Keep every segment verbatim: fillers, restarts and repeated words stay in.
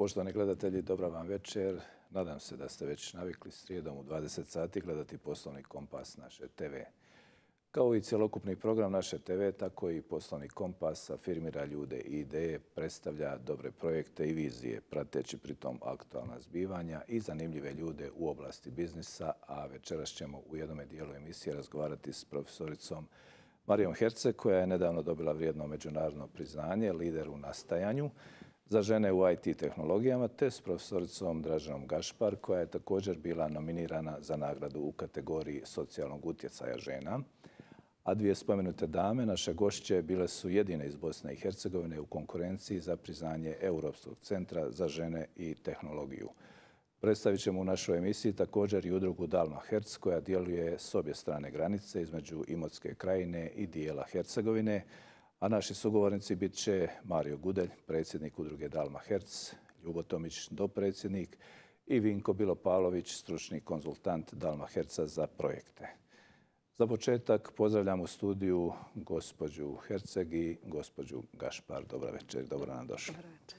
Poštovani gledatelji, dobra vam večer. Nadam se da ste već navikli srijedom u dvadeset sati gledati Poslovni kompas naše te ve. Kao i cjelokupni program naše te ve, tako i Poslovni kompas afirmira ljude i ideje, predstavlja dobre projekte i vizije, prateći pritom aktualna zbivanja i zanimljive ljude u oblasti biznisa, a večeras ćemo u jednom dijelu emisije razgovarati s profesoricom Marijom Herceg, koja je nedavno dobila vrijedno međunarodno priznanje, lider u nastajanju za žene u i te tehnologijama, te s profesoricom Draženom Gašpar, koja je također bila nominirana za nagradu u kategoriji socijalnog utjecaja žena. A dvije spomenute dame, naše gošće, bile su jedine iz Bosne i Hercegovine u konkurenciji za priznanje Europskog centra za žene i tehnologiju. Predstavit ćemo u našoj emisiji također i udrugu Dalma Herc, koja djeluje s obje strane granice između Imotske krajine i dijela Hercegovine, a naši sugovornici bit će Mario Gudelj, predsjednik udruge Dalma Herc, Ljubo Tomić, dopredsjednik, i Vinko Bilopalović, stručni konzultant Dalma Herca za projekte. Za početak pozdravljam u studiju gospođu Herceg i gospođu Gašpar. Dobra večer, dobro nam došli. Dobro večer.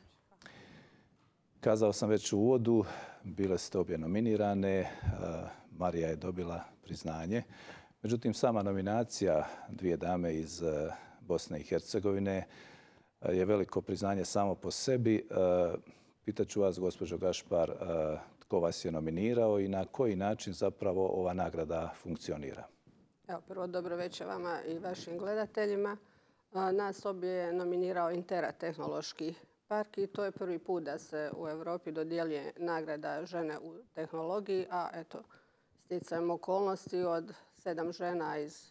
Kazao sam već u uvodu, bile ste obje nominirane, Marija je dobila priznanje. Međutim, sama nominacija dvije dame iz Bosne i Hercegovine je veliko priznanje samo po sebi. Pitaću vas, gospođo Gašpar, tko vas je nominirao i na koji način zapravo ova nagrada funkcionira? Evo, prvo dobro večer vama i vašim gledateljima. Nas obje je nominirao Intera tehnološki park i to je prvi put da se u Europi dodjeljuje nagrada žene u tehnologiji, a eto, sticajem okolnosti od sedam žena iz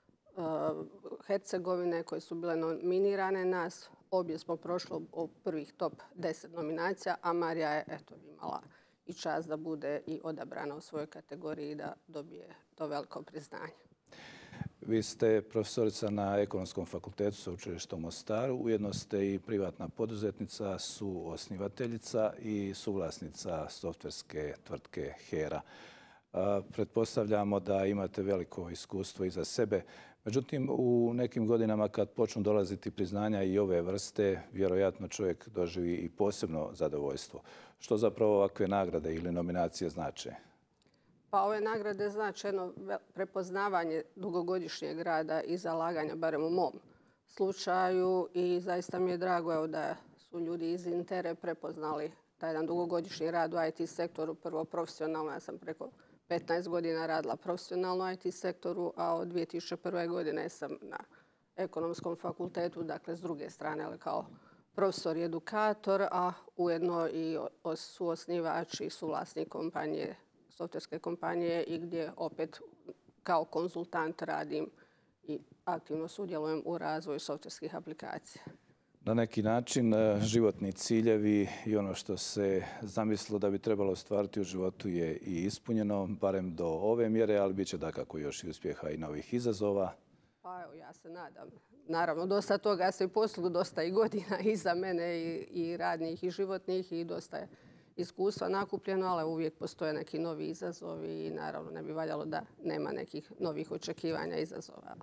Hercegovine koje su bile nominirane, nas obje smo prošli u prvih top deset nominacija, a Marija je eto, imala i čast da bude i odabrana u svojoj kategoriji i da dobije to veliko priznanje. Vi ste profesorica na Ekonomskom fakultetu Sveučilišta u Mostaru, ujedno ste i privatna poduzetnica, suosnivateljica i suvlasnica softverske tvrtke Hera. Pretpostavljamo da imate veliko iskustvo iza sebe. Međutim, u nekim godinama kad počnu dolaziti priznanja i ove vrste, vjerojatno čovjek doživi i posebno zadovoljstvo. Što zapravo ovakve nagrade ili nominacije znače? Pa ove nagrade znači jedno prepoznavanje dugogodišnjeg rada i zalaganja, barem u mom slučaju. I zaista mi je drago evo, da su ljudi iz Intere prepoznali taj jedan dugogodišnji rad u i te sektoru. Prvo profesionalno, ja sam preko petnaest godina radila profesionalno u i te sektoru, a od dvije tisuće prve. godine sam na Ekonomskom fakultetu, dakle s druge strane, ali kao profesor i edukator, a ujedno i suosnivač i suvlasnik kompanije, softverske kompanije, i gdje opet kao konzultant radim i aktivno sudjelujem u razvoju softverskih aplikacija. Na neki način životni ciljevi i ono što se zamislilo da bi trebalo ostvariti u životu je i ispunjeno, barem do ove mjere, ali bit će dakako još i uspjeha i novih izazova. Pa evo, ja se nadam. Naravno, dosta toga se i poslu, dosta i godina iza mene i, i radnih i životnih i dosta je iskustva nakupljeno, ali uvijek postoje neki novi izazovi i naravno ne bi valjalo da nema nekih novih očekivanja izazova.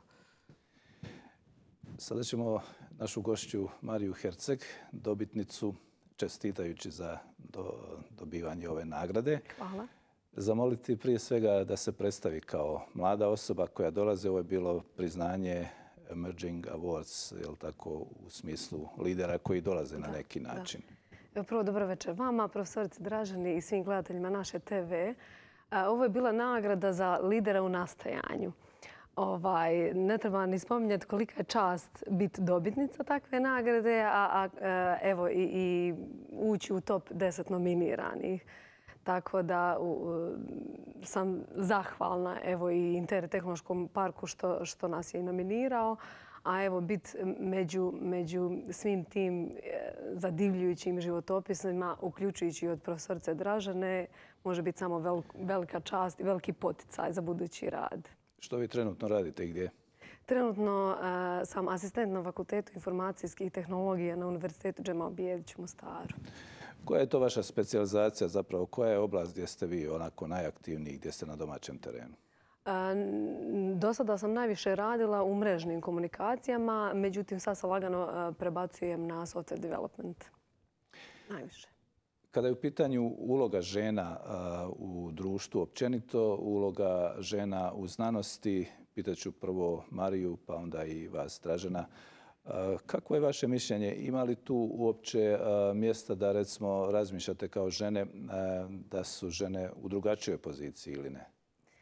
Sada ćemo našu gošću Mariju Herceg, dobitnicu, čestitajući za do, dobivanje ove nagrade. Hvala. Zamoliti prije svega da se predstavi kao mlada osoba koja dolazi. Ovo je bilo priznanje Emerging Awards, je li tako, u smislu lidera koji dolaze da, na neki način. Da. Prvo, dobro večer vama, profesorici Draženi i svim gledateljima naše te ve. Ovo je bila nagrada za lidera u nastajanju. Ovaj, ne treba ni spominjati kolika je čast biti dobitnica takve nagrade, a, a evo i, i ući u top deset nominiranih. Tako da u, sam zahvalna evo i Inter tehnološkom parku što, što nas je i nominirao. A evo biti među, među svim tim zadivljujućim životopisima, uključujući od profesorice Dražene, može biti samo vel, velika čast i veliki poticaj za budući rad. Što vi trenutno radite i gdje? Trenutno uh, sam asistent na Fakultetu informacijskih tehnologija na Univerzitetu Džemal Bijedić u Mostaru. Koja je to vaša specijalizacija zapravo? Koja je oblast gdje ste vi onako najaktivniji, gdje ste na domaćem terenu? Do sada sam najviše radila u mrežnim komunikacijama, međutim sad se lagano prebacujem na software development. Najviše. Kada je u pitanju uloga žena u društvu općenito, uloga žena u znanosti, pitaću prvo Mariju pa onda i vas, Dražena. Kako je vaše mišljenje? Ima li tu uopće mjesta da recimo razmišljate kao žene da su žene u drugačijoj poziciji ili ne?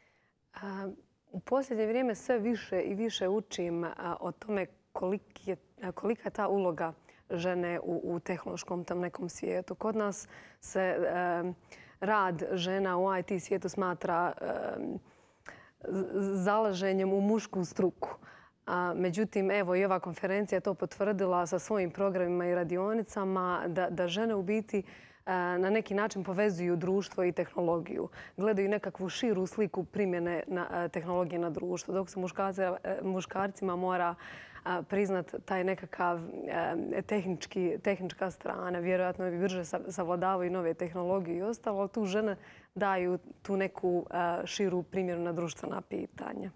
U posljednje vrijeme sve više i više učim o tome kolika je ta uloga žene u, u tehnološkom tam nekom svijetu. Kod nas se e, rad žena u I T svijetu smatra e, zalaženjem u mušku struku. A, međutim, evo i ova konferencija je to potvrdila sa svojim programima i radionicama da, da žene u biti na neki način povezuju društvo i tehnologiju. Gledaju nekakvu širu sliku primjene na, tehnologije na društvo. Dok se muškarci, muškarcima mora priznat taj nekakav tehnički, tehnička strana. Vjerojatno i brže savladavaju nove tehnologije i ostalo, ali tu žene daju tu neku širu primjenu na društvena pitanja.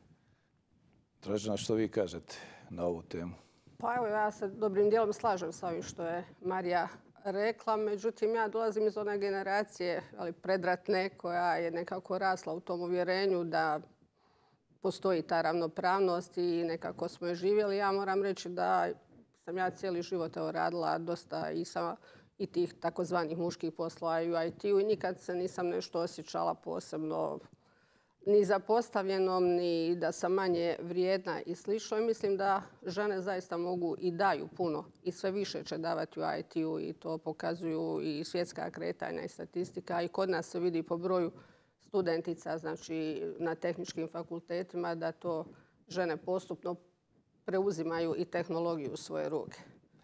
Dražena, što vi kažete na ovu temu? Pa evo, ja se dobrim dijelom slažem sa ovim što je Marija rekla. Međutim, ja dolazim iz one generacije, ali predratne, koja je nekako rasla u tom uvjerenju da postoji ta ravnopravnost i nekako smo je živjeli. Ja moram reći da sam ja cijeli život evo, radila dosta i sa i tih takozvanih muških poslova i u I T-u i nikad se nisam nešto osjećala posebno ni zapostavljenom, ni da sam manje vrijedna i slično. I mislim da žene zaista mogu i daju puno i sve više će davati u I T-u i to pokazuju i svjetska kretanja i statistika. I kod nas se vidi po broju studentica, znači na tehničkim fakultetima, da to žene postupno preuzimaju i tehnologiju u svoje ruke.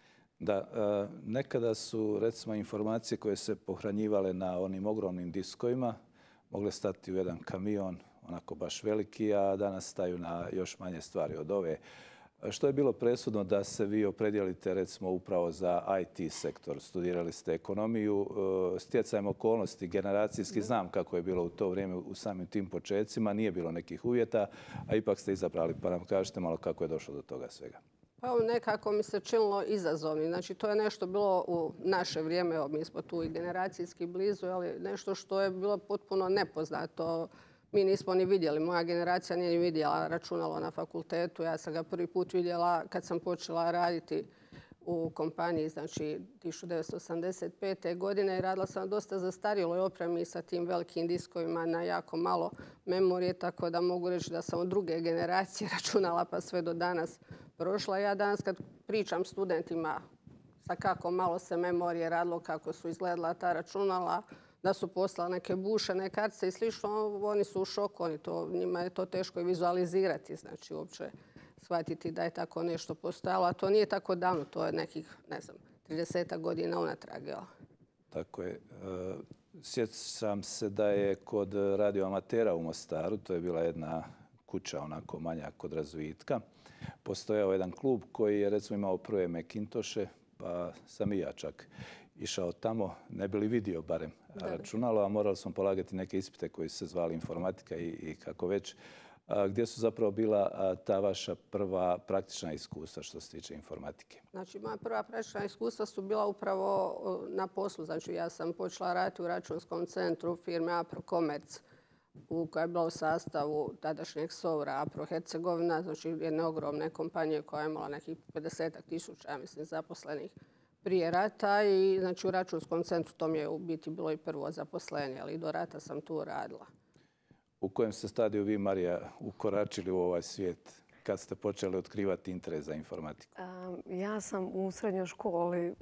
Da, nekada su recimo informacije koje se pohranjivale na onim ogromnim diskovima mogle stati u jedan kamion, onako baš veliki, a danas staju na još manje stvari od ove. Što je bilo presudno da se vi opredijelite recimo upravo za I T sektor? Studirali ste ekonomiju, stjecajem okolnosti, generacijski znam kako je bilo u to vrijeme u samim tim početcima, nije bilo nekih uvjeta, a ipak ste izabrali, pa nam kažete malo kako je došlo do toga svega. Pa nekako mi se činilo izazovni. Znači, to je nešto bilo u naše vrijeme, evo, mi smo tu i generacijski blizu, ali nešto što je bilo potpuno nepoznato. Mi nismo ni vidjeli, moja generacija nije ni vidjela računalo na fakultetu. Ja sam ga prvi put vidjela kad sam počela raditi u kompaniji, znači tisuću devetsto osamdeset pete. godine i radila sam dosta zastarjeloj opremi sa tim velikim diskovima na jako malo memorije, tako da mogu reći da sam od druge generacije računala pa sve do danas prošla. Ja danas kad pričam studentima sa kako malo se memorije radilo, kako su izgledala ta računala, da su poslali neke bušene kartice i slično, oni su u šoku, oni to, njima je to teško i vizualizirati, znači uopće shvatiti da je tako nešto postojalo, a to nije tako davno, to je nekih, ne znam, tridesetak godina unatrag. Tako je. Sjećam se da je kod radioamatera u Mostaru, to je bila jedna kuća onako manja kod razvitka, postojao jedan klub koji je recimo imao prve Macintoshe, pa sam i ja čak išao tamo, ne bi li vidio barem računalo, a morali smo polagati neke ispite koji se zvali informatika i, i kako već. Gdje su zapravo bila ta vaša prva praktična iskustva što se tiče informatike? Znači, moja prva praktična iskustva su bila upravo na poslu. Znači, ja sam počela raditi u računskom centru firme Apro Komerc, koja je bila u sastavu tadašnjeg Sovra Apro Hercegovina, znači jedne ogromne kompanije koja je imala nekih pedesetak tisuća, ja mislim, zaposlenih prije rata. I znači, u računskom centru to mi je u biti bilo i prvo zaposlenje, ali i do rata sam tu radila. U kojem ste stadiju vi, Marija, ukoračili u ovaj svijet kad ste počeli otkrivati interes za informatiku? Ja sam u srednjoj školi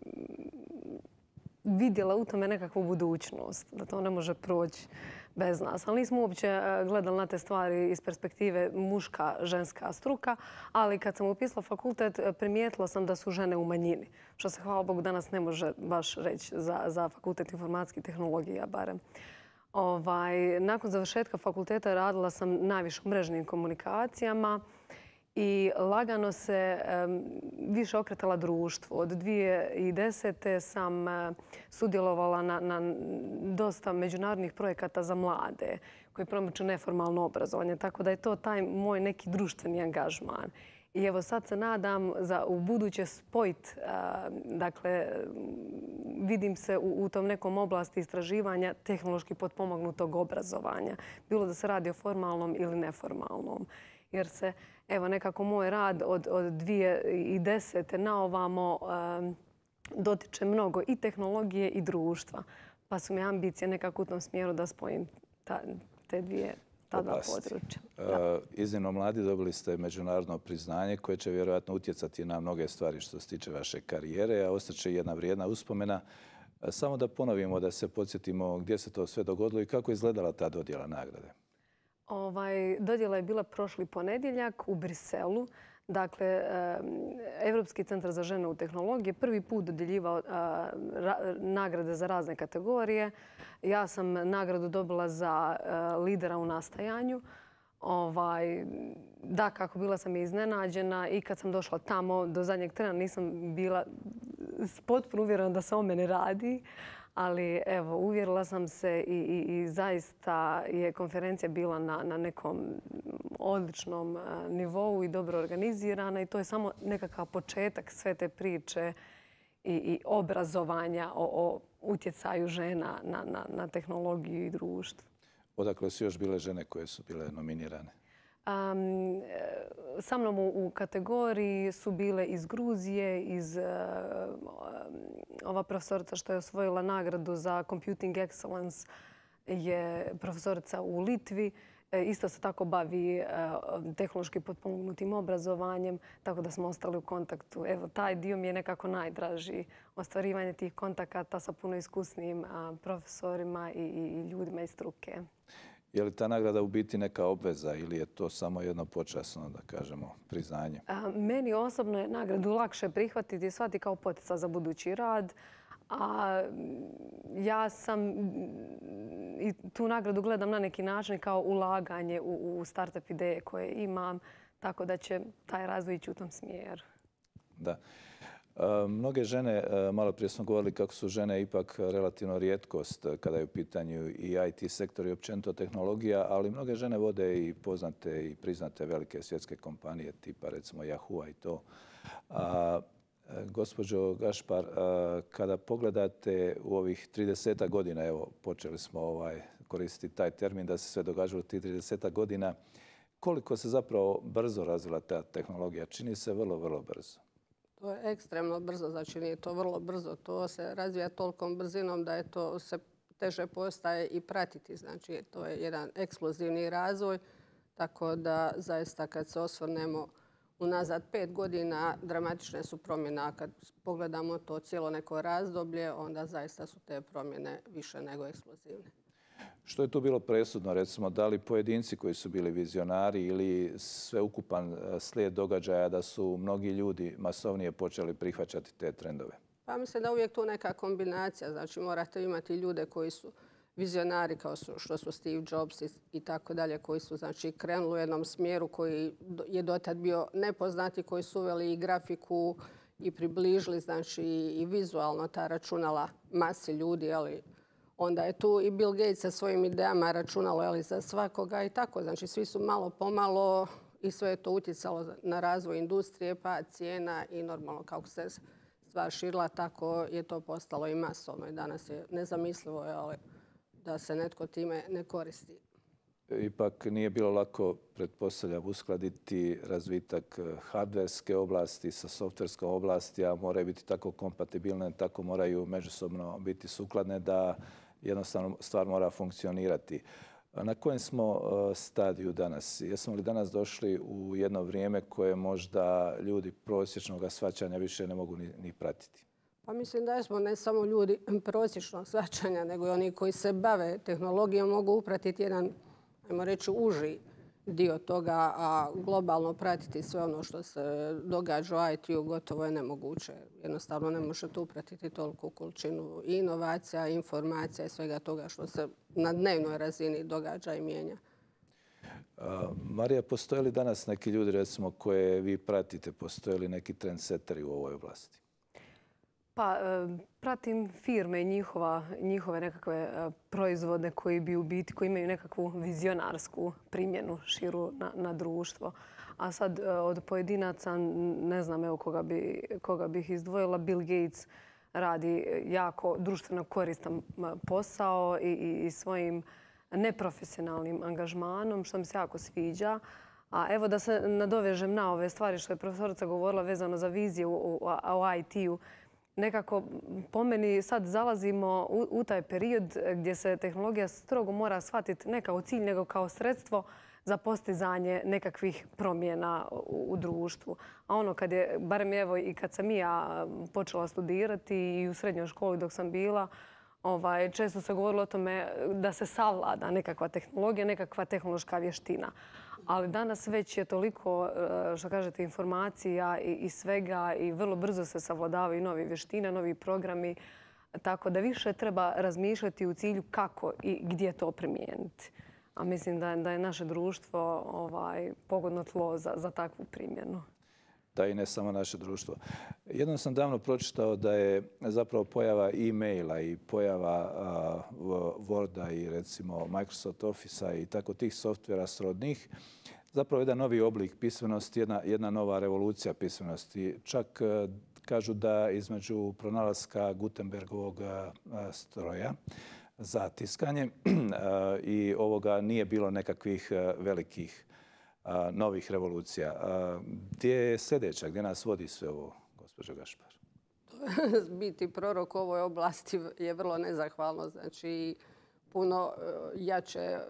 vidjela u tome nekakvu budućnost, da to ne može proći bez nas. Ali nismo uopće gledali na te stvari iz perspektive muška, ženska struka, ali kad sam upisala fakultet, primijetila sam da su žene u manjini, što se, hvala Bogu, danas ne može baš reći za, za fakultet informacijskih tehnologija barem. Ovaj, nakon završetka fakulteta radila sam najviše u mrežnim komunikacijama i lagano se um, više okretala društvu. Od dvije tisuće desete. sam uh, sudjelovala na, na dosta međunarodnih projekata za mlade koji promiču neformalno obrazovanje, tako da je to taj moj neki društveni angažman. I evo sad se nadam za u buduće spojit, dakle, vidim se u, u tom nekom oblasti istraživanja tehnološki potpomognutog obrazovanja. Bilo da se radi o formalnom ili neformalnom. Jer se, evo, nekako moj rad od, od dvije tisuće desete na ovamo um, dotiče mnogo i tehnologije i društva. Pa su mi ambicije nekako u tom smjeru da spojim ta, te dvije ta dva područja. Uh, iznimno mladi, dobili ste međunarodno priznanje koje će vjerojatno utjecati na mnoge stvari što se tiče vaše karijere, a ostaće jedna vrijedna uspomena. Uh, samo da ponovimo, da se podsjetimo gdje se to sve dogodilo i kako je izgledala ta dodjela nagrade. Ovaj, dodjela je bila prošli ponedjeljak u Briselu. Dakle, Europski centar za žene u tehnologiji prvi put dodjeljivao nagrade za razne kategorije. Ja sam nagradu dobila za lidera u nastajanju. Ovaj, da, kako bila sam iznenađena i kad sam došla tamo, do zadnjeg trena nisam bila potpuno uvjerena da se o mene radi. Ali evo, uvjerila sam se i, i, i zaista je konferencija bila na, na nekom odličnom nivou i dobro organizirana i to je samo nekakav početak sve te priče i, i obrazovanja o, o utjecaju žena na, na, na tehnologiju i društvo. Odakle su još bile žene koje su bile nominirane? Um, sa mnom u, u kategoriji su bile iz Gruzije, iz uh, ova profesorica što je osvojila nagradu za Computing Excellence je profesorica u Litvi. E, isto se tako bavi uh, tehnološki potpomognutim obrazovanjem, tako da smo ostali u kontaktu. Evo, taj dio mi je nekako najdraži. Ostvarivanje tih kontakata sa puno iskusnijim uh, profesorima i, i, i ljudima iz struke. Je li ta nagrada u biti neka obveza ili je to samo jedno počasno, da kažemo, priznanje? A, meni osobno je nagradu lakše prihvatiti i shvatiti kao poticaj za budući rad. A ja sam i tu nagradu gledam na neki način kao ulaganje u, u startup ideje koje imam, tako da će taj razvoj ići u tom smjeru. Da. Mnoge žene, malo prije smo govorili kako su žene ipak relativno rijetkost kada je u pitanju i I T sektor i općenito tehnologija, ali mnoge žene vode i poznate i priznate velike svjetske kompanije tipa recimo Yahoo i to. A, gospođo Gašpar, a, kada pogledate u ovih tridesetak godina, evo počeli smo ovaj, koristiti taj termin da se sve događalo tih tridesetak godina, koliko se zapravo brzo razvila ta tehnologija? Čini se vrlo, vrlo brzo. To je ekstremno brzo, znači nije to vrlo brzo. To se razvija tolikom brzinom da je to se teže postaje i pratiti. Znači to je jedan eksplozivni razvoj, tako da zaista kad se osvrnemo unazad pet godina dramatične su promjene. A kad pogledamo to cijelo neko razdoblje, onda zaista su te promjene više nego eksplozivne. Što je tu bilo presudno, recimo, da li pojedinci koji su bili vizionari ili sveukupan slijed događaja da su mnogi ljudi masovnije počeli prihvaćati te trendove? Pa mislim da uvijek tu neka kombinacija. Znači morate imati ljude koji su vizionari kao su, što su Steve Jobs i, i tako dalje, koji su znači krenuli u jednom smjeru koji je dotad bio nepoznati, koji su uveli i grafiku i približili znači i vizualno ta računala masi ljudi, ali onda je tu i Bill Gates sa svojim idejama računalo ali, za svakoga i tako. Znači svi su malo pomalo i sve je to utjecalo na razvoj industrije, pa cijena i normalno kako se stvar širila, tako je to postalo i masovno. I danas je nezamislivo ali, da se netko time ne koristi. Ipak nije bilo lako, pretpostavljam, uskladiti razvitak hardverske oblasti sa softverskom oblasti, a moraju biti tako kompatibilne, tako moraju međusobno biti sukladne da jednostavno stvar mora funkcionirati. Na kojem smo stadiju danas? Jesmo li danas došli u jedno vrijeme koje možda ljudi prosječnog shvaćanja više ne mogu ni, ni pratiti? Pa mislim da smo ne samo ljudi prosječnog shvaćanja, nego i oni koji se bave tehnologijom mogu upratiti jedan, ajmo reći, uži dio toga, a globalno pratiti sve ono što se događa u I T-u gotovo je nemoguće. Jednostavno ne možete upratiti toliku količinu i inovacija, informacija i svega toga što se na dnevnoj razini događa i mijenja. A, Marija, postoje li danas neki ljudi recimo koje vi pratite, postoje li neki trendseteri u ovoj oblasti? Pa, pratim firme i njihove nekakve proizvode koji bi u biti, koji imaju nekakvu vizionarsku primjenu širu na društvo. A sad od pojedinaca ne znam evo koga bih izdvojila. Bill Gates radi jako društveno koristan posao i svojim neprofesionalnim angažmanom, što mi se jako sviđa. A evo da se nadovežem na ove stvari što je profesorica govorila vezano za viziju u I T-u. Nekako po meni sad zalazimo u taj period gdje se tehnologija strogo mora shvatiti ne kao cilj nego kao sredstvo za postizanje nekakvih promjena u društvu. A ono kad je, barem evo i kad sam i ja počela studirati i u srednjoj školi dok sam bila, Ovaj, često se govorilo o tome da se savlada nekakva tehnologija, nekakva tehnološka vještina. Ali danas već je toliko, što kažete, informacija i, i svega i vrlo brzo se savladavaju nove vještine, novi programi. Tako da više treba razmišljati u cilju kako i gdje to primijeniti. A mislim da, da je naše društvo ovaj, pogodno tlo za, za takvu primjenu. Da, i ne samo naše društvo. Jednom sam davno pročitao da je zapravo pojava e-maila i pojava Worda i recimo Microsoft Office-a i tako tih softvera srodnih zapravo jedan novi oblik pismenosti, jedna, jedna nova revolucija pismenosti. Čak kažu da između pronalaska Gutenbergovog stroja za tiskanje i ovoga nije bilo nekakvih velikih novih revolucija. Gdje je sljedeća? Gdje nas vodi sve ovo, gospođo Gašpar? Biti prorok u ovoj oblasti je vrlo nezahvalno. Znači, puno jače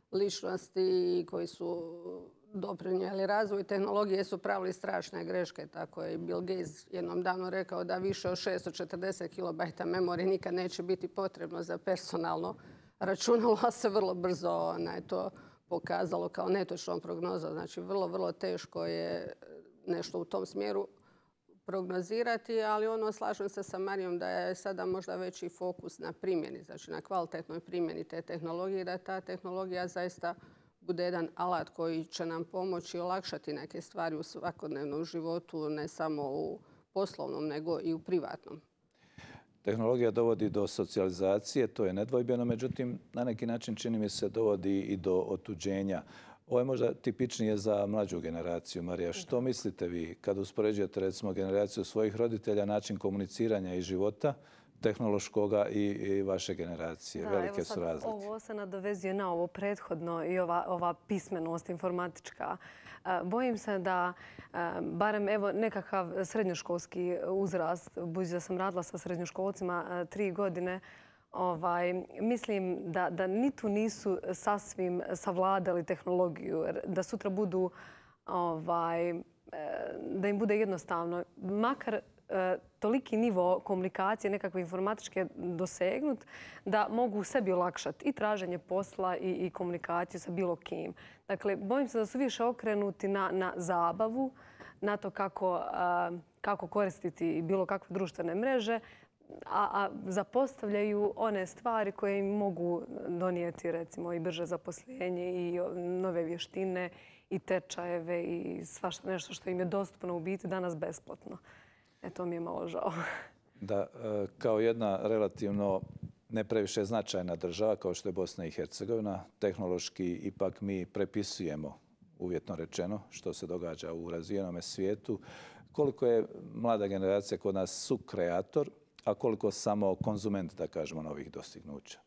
ličnosti koji su doprinijeli razvoju tehnologije su pravili strašne greške. Tako je i Bill Gates jednom davno rekao da više od šesto četrdeset kilobajta memorije nikad neće biti potrebno za personalno računalo, a se vrlo brzo onaj, to pokazalo kao netočnom prognozom. Znači, vrlo, vrlo teško je nešto u tom smjeru prognozirati, ali ono, slažem se sa Marijom da je sada možda veći fokus na primjeni, znači na kvalitetnoj primjeni te tehnologije, da ta tehnologija zaista bude jedan alat koji će nam pomoći olakšati neke stvari u svakodnevnom životu, ne samo u poslovnom, nego i u privatnom. Tehnologija dovodi do socijalizacije, to je nedvojbeno, međutim, na neki način čini mi se dovodi i do otuđenja. Ovo je možda tipičnije za mlađu generaciju. Marija, što mislite vi kad uspoređujete recimo generaciju svojih roditelja, način komuniciranja i života, tehnološkoga i, i vaše generacije? Da, velike su razlike. Ovo se nadovezuje na ovo prethodno i ova, ova pismenost informatička. Bojim se da, barem evo nekakav srednjoškolski uzrast, budući da sam radila sa srednjoškolcima tri godine, Ovaj, mislim da, da ni tu nisu sasvim savladali tehnologiju, da sutra budu, ovaj, da im bude jednostavno. Makar toliki nivo komunikacije nekakve informatičke dosegnut da mogu sebi olakšati i traženje posla i, i komunikaciju sa bilo kim. Dakle, bojim se da su više okrenuti na, na zabavu, na to kako, kako koristiti bilo kakve društvene mreže, a, a zapostavljaju one stvari koje im mogu donijeti recimo i brže zaposlenje i nove vještine i tečajeve i svašta nešto što im je dostupno u biti danas besplatno. E, to mi je malo žao. Da, kao jedna relativno ne previše značajna država kao što je Bosna i Hercegovina, tehnološki ipak mi prepisujemo, uvjetno rečeno, što se događa u razvijenom svijetu. Koliko je mlada generacija kod nas sukreator, a koliko samo konzument, da kažemo, novih dostignuća?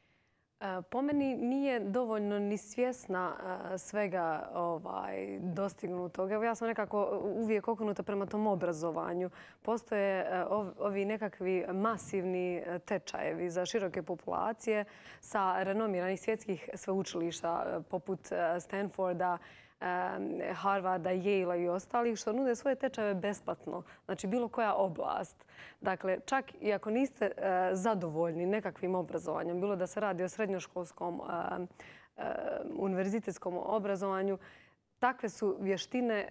Po meni nije dovoljno ni svjesna svega ovaj, dostignutog. Evo, ja sam nekako uvijek okrenuta prema tom obrazovanju. Postoje ovi nekakvi masivni tečajevi za široke populacije sa renomiranih svjetskih sveučilišta poput Stanforda, Harvarda, Yale-a i ostalih, što nude svoje tečajeve besplatno. Znači, bilo koja oblast. Dakle, čak i ako niste zadovoljni nekakvim obrazovanjem, bilo da se radi o srednjoškolskom, univerzitetskom obrazovanju, takve su vještine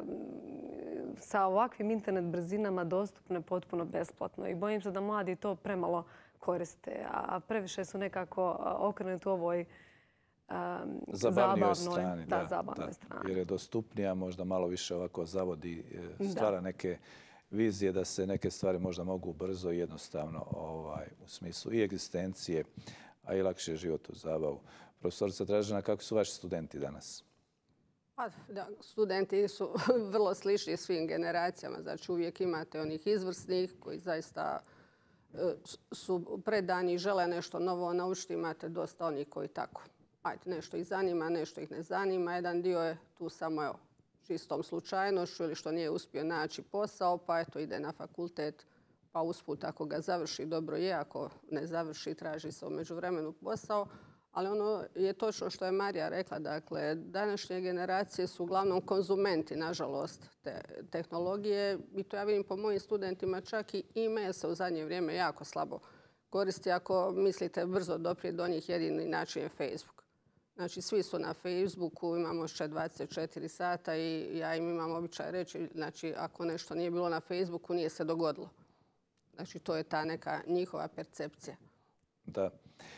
sa ovakvim internet brzinama dostupne potpuno besplatno. I bojim se da mladi to premalo koriste, a previše su nekako okrenuti u ovoj Um, zabavnoj strani, da, da, zabavnoj strani. Jer je dostupnija, možda malo više ovako zavodi, stvara neke vizije da se neke stvari možda mogu brzo i jednostavno ovaj, u smislu i egzistencije, a i lakše život u zabavu. Profesorica Dražena, kako su vaši studenti danas? Pa, da, studenti su vrlo slični svim generacijama. Znači uvijek imate onih izvrsnih koji zaista e, su predani i žele nešto novo naučiti. Imate dosta onih koji tako. Ajde, nešto ih zanima, nešto ih ne zanima. Jedan dio je tu samo evo, čistom slučajnošću ili što nije uspio naći posao, pa eto ide na fakultet, pa usput ako ga završi dobro je, ako ne završi traži se u međuvremenu posao. Ali ono je točno što je Marija rekla, dakle, današnje generacije su uglavnom konzumenti, nažalost, te tehnologije. I to ja vidim po mojim studentima, čak i e-mail se u zadnje vrijeme jako slabo koristi. Ako mislite brzo doprijeti do njih, jedini način je Facebook. Znači, svi su na Facebooku, imamo še dvadeset četiri sata i ja im imam običaj reći, znači, ako nešto nije bilo na Facebooku, nije se dogodilo. Znači, to je ta neka njihova percepcija. Da.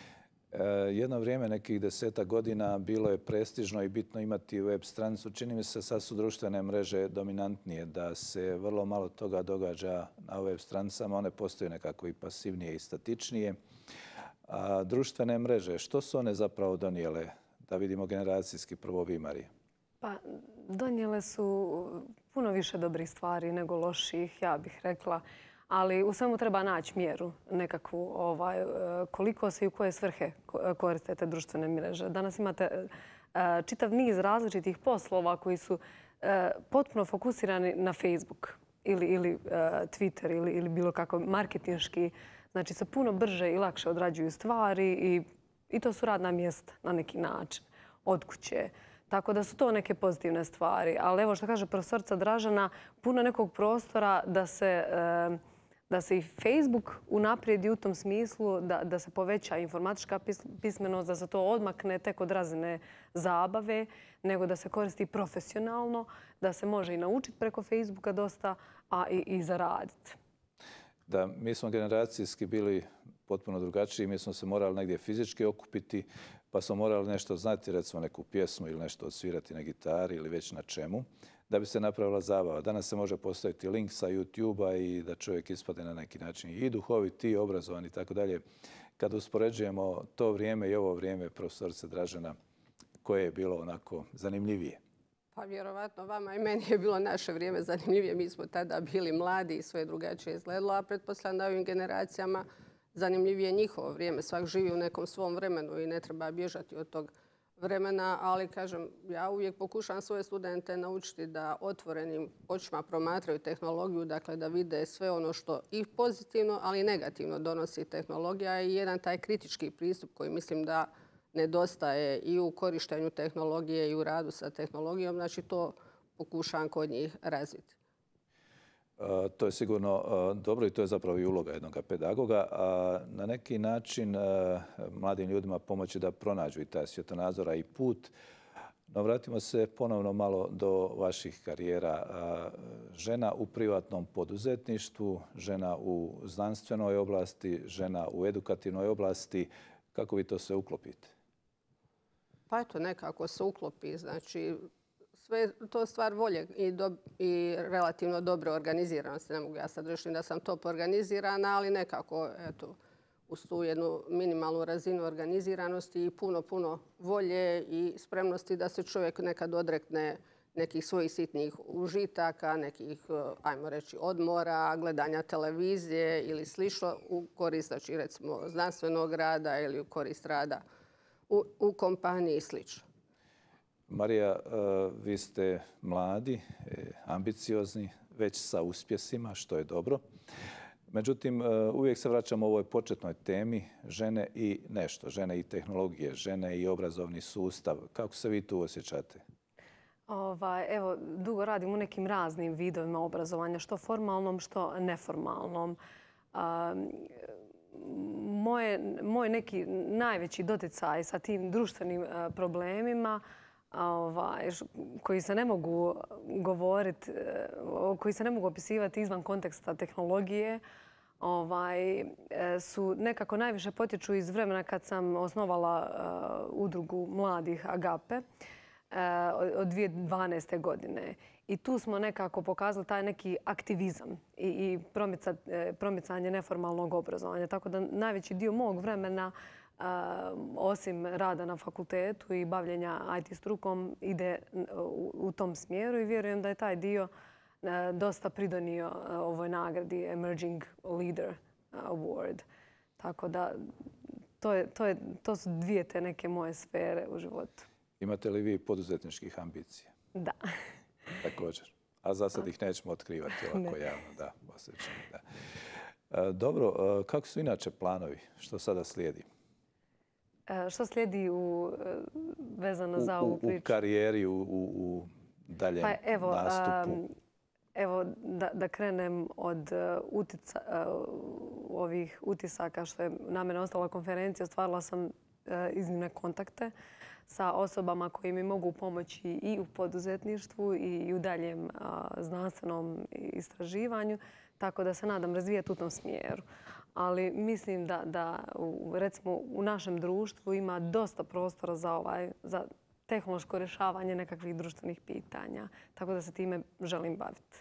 Jedno vrijeme, nekih deseta godina, bilo je prestižno i bitno imati web stranicu. Čini mi se sad su društvene mreže dominantnije, da se vrlo malo toga događa na web stranicama. One postaju nekako i pasivnije i statičnije. A društvene mreže, što su one zapravo donijele? Da vidimo generacijski, prvo vi, Marija. Pa, donijele su puno više dobrih stvari nego loših, ja bih rekla. Ali u svemu treba naći mjeru nekakvu, ovaj, koliko se i u koje svrhe koriste te društvene mreže. Danas imate čitav niz različitih poslova koji su potpuno fokusirani na Facebook ili, ili Twitter ili, ili bilo kako marketinški. Znači se puno brže i lakše odrađuju stvari i, i to su radna mjesta na neki način, od kuće. Tako da su to neke pozitivne stvari. Ali evo što kaže profesorica Dražena, puno nekog prostora da se... da se i Facebook unaprijedi u tom smislu da, da se poveća informatička pismenost, da se to odmakne tek od razine zabave, nego da se koristi profesionalno, da se može i naučiti preko Facebooka dosta, a i, i zaraditi. Da, mi smo generacijski bili potpuno drugačiji. Mi smo se morali negdje fizički okupiti, pa smo morali nešto znati, recimo neku pjesmu ili nešto odsvirati na gitari ili već na čemu, da bi se napravila zabava. Danas se može postaviti link sa YouTube-a i da čovjek ispade na neki način i duhovit, i obrazovan i tako dalje. Kad uspoređujemo to vrijeme i ovo vrijeme, profesorice Dražena, koje je bilo onako zanimljivije? Pa vjerovatno vama i meni je bilo naše vrijeme zanimljivije. Mi smo tada bili mladi i sve drugačije izgledalo, a pretpostavljam da ovim generacijama zanimljivije njihovo vrijeme. Svak živi u nekom svom vremenu i ne treba bježati od tog vremena, ali kažem, ja uvijek pokušam svoje studente naučiti da otvorenim očima promatraju tehnologiju, dakle da vide sve ono što i pozitivno, ali i negativno donosi tehnologija i jedan taj kritički pristup koji mislim da nedostaje i u korištenju tehnologije i u radu sa tehnologijom. Znači to pokušam kod njih razviti. To je sigurno dobro i to je zapravo i uloga jednog pedagoga. Na neki način mladim ljudima pomoći da pronađu i taj svjetonazora i put. No vratimo se ponovno malo do vaših karijera. Žena u privatnom poduzetništvu, žena u znanstvenoj oblasti, žena u edukativnoj oblasti. Kako vi to sve uklopite? Pa eto, nekako se uklopi. Znači, sve to je stvar volje i, do, i relativno dobre organiziranosti. Ne mogu ja sad reći da sam top organizirana, ali nekako eto, uz tu jednu minimalnu razinu organiziranosti i puno, puno volje i spremnosti da se čovjek nekad odrekne nekih svojih sitnih užitaka, nekih, ajmo reći, odmora, gledanja televizije ili slično u korist, znači recimo znanstvenog rada ili u korist rada u, u kompaniji i slično. Marija, vi ste mladi, ambiciozni, već sa uspjesima, što je dobro. Međutim, uvijek se vraćamo ovoj početnoj temi žene i nešto, žene i tehnologije, žene i obrazovni sustav. Kako se vi tu osjećate? Ovaj, evo, dugo radim u nekim raznim vidovima obrazovanja, što formalnom, što neformalnom. Um, moje, moj neki najveći doticaj sa tim društvenim uh, problemima ovaj, koji se ne mogu govoriti, uh, koji se ne mogu opisivati izvan konteksta tehnologije, ovaj, su nekako najviše potječu iz vremena kad sam osnovala uh, udrugu mladih Agape. od dvije tisuće dvanaeste. godine. I tu smo nekako pokazali taj neki aktivizam i, i promica, promicanje neformalnog obrazovanja. Tako da najveći dio mog vremena, osim rada na fakultetu i bavljenja I T strukom, ide u, u tom smjeru i vjerujem da je taj dio dosta pridonio ovoj nagradi Emerging Leader Award. Tako da to, je, to, je, to su dvije te neke moje sfere u životu. Imate li vi poduzetničkih ambicija? Da. Također. A za sad ih nećemo otkrivati ovako javno. Da, osjećam, da. Dobro, kako su inače planovi? Što sada slijedi? Što slijedi u, vezano za ovu priču? U karijeri, u, u, u daljem pa evo, nastupu. Um, evo, da, da krenem od utica, uh, ovih utisaka što je na mene ostala konferencija. Ostvarila sam uh, iznimne kontakte sa osobama koji mi mogu pomoći i u poduzetništvu i u daljem uh, znanstvenom istraživanju. Tako da se nadam razvijati u tom smjeru. Ali mislim da, da u, recimo, u našem društvu ima dosta prostora za, ovaj, za tehnološko rješavanje nekakvih društvenih pitanja. Tako da se time želim baviti.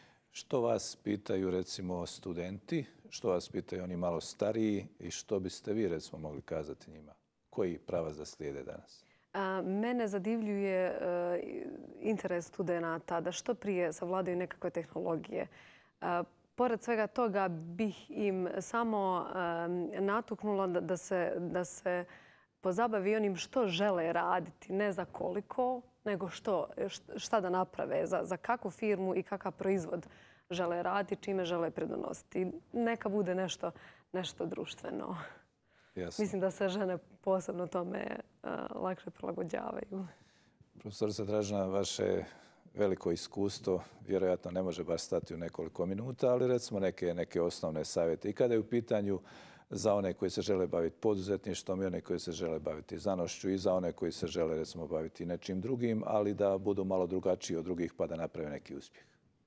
Što vas pitaju recimo studenti, što vas pitaju oni malo stariji i što biste vi recimo mogli kazati njima? Koji pravac da slijede danas? A, mene zadivljuje uh, interes studenata da što prije savladaju nekakve tehnologije. Uh, Pored svega toga bih im samo um, natuknula da, da, se, da se pozabavi onim što žele raditi. Ne za koliko, nego što, šta da naprave, za, za kakvu firmu i kakav proizvod žele raditi, čime žele pridonositi. Neka bude nešto, nešto društveno. Jasno. Mislim da se žene posebno tome uh, lakše prilagođavaju. Profesorica Dražena, vaše veliko iskustvo vjerojatno ne može baš stati u nekoliko minuta, ali recimo neke, neke osnovne savjete. I kada je u pitanju za one koji se žele baviti poduzetništvom i one koji se žele baviti znanošću i za one koji se žele recimo baviti nečim drugim, ali da budu malo drugačiji od drugih pa da naprave neki uspjeh.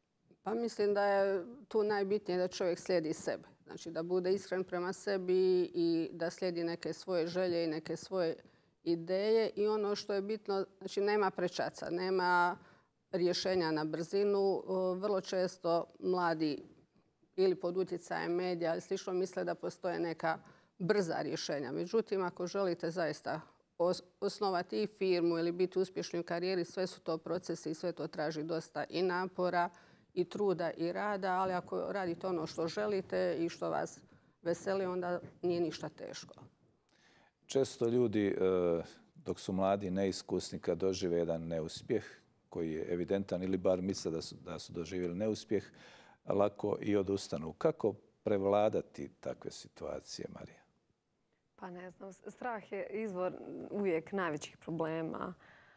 Pa mislim da je tu najbitnije da čovjek slijedi sebe. Znači da bude iskren prema sebi i da slijedi neke svoje želje i neke svoje ideje. I ono što je bitno, znači nema prečaca, nema rješenja na brzinu. Vrlo često mladi ili pod utjecajem medija ili slično misle da postoje neka brza rješenja. Međutim, ako želite zaista osnovati i firmu ili biti uspješni u karijeri, sve su to procesi i sve to traži dosta i napora i truda i rada, ali ako radite ono što želite i što vas veseli, onda nije ništa teško. Često ljudi, dok su mladi, neiskusni, kad dožive jedan neuspjeh, koji je evidentan ili bar misle da su, da su doživjeli neuspjeh, lako i odustanu. Kako prevladati takve situacije, Marija? Pa ne znam, strah je izvor uvijek najvećih problema.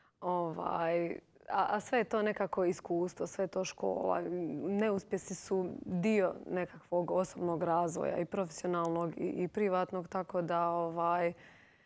Ovaj, a, a sve je to nekako iskustvo, sve je to škola. Neuspjesi su dio nekakvog osobnog razvoja i profesionalnog i, i privatnog, tako da ovaj,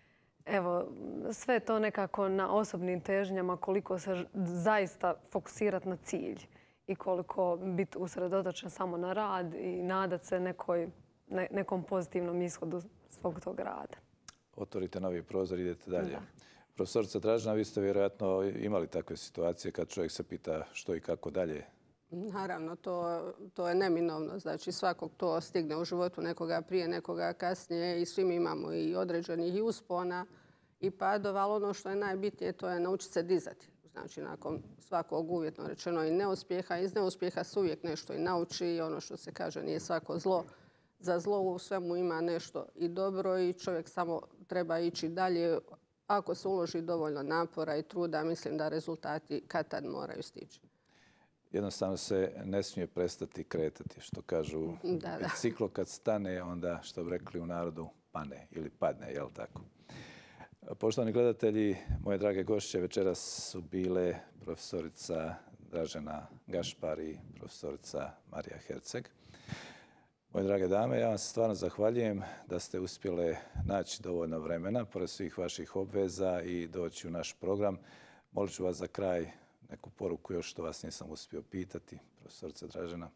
evo, sve je to nekako na osobnim težnjama, koliko se zaista fokusirati na cilj i koliko biti usredotočen samo na rad i nadat se nekoj, ne, nekom pozitivnom ishodu svog tog rada. Otvorite novi prozor, idete dalje. Da. Profesorica Dražena, vi ste vjerojatno imali takve situacije kad čovjek se pita što i kako dalje. Naravno, to, to je neminovno. Znači svakog to stigne u životu, nekoga prije, nekoga kasnije i svi mi imamo i određenih i uspona i padova, ali ono što je najbitnije to je naučiti se dizati. Znači nakon svakog uvjetno rečeno i neuspjeha, iz neuspjeha se uvijek nešto i nauči i ono što se kaže nije svako zlo. Za zlo u svemu ima nešto i dobro i čovjek samo treba ići dalje. Ako se uloži dovoljno napora i truda, mislim da rezultati kad tad moraju stići. Jednostavno se ne smije prestati kretati, što kažu. Da, da. Ciklo kad stane, onda što bi rekli u narodu pane ili padne, jel tako? Poštovani gledatelji, moje drage gošće večeras su bile profesorica Dražena Gašpar i profesorica Marija Herceg. Moje drage dame, ja vam se stvarno zahvaljujem da ste uspjele naći dovoljno vremena pored svih vaših obveza i doći u naš program. Molit ću vas za kraj neku poruku još što vas nisam uspio pitati, profesorica Dražena.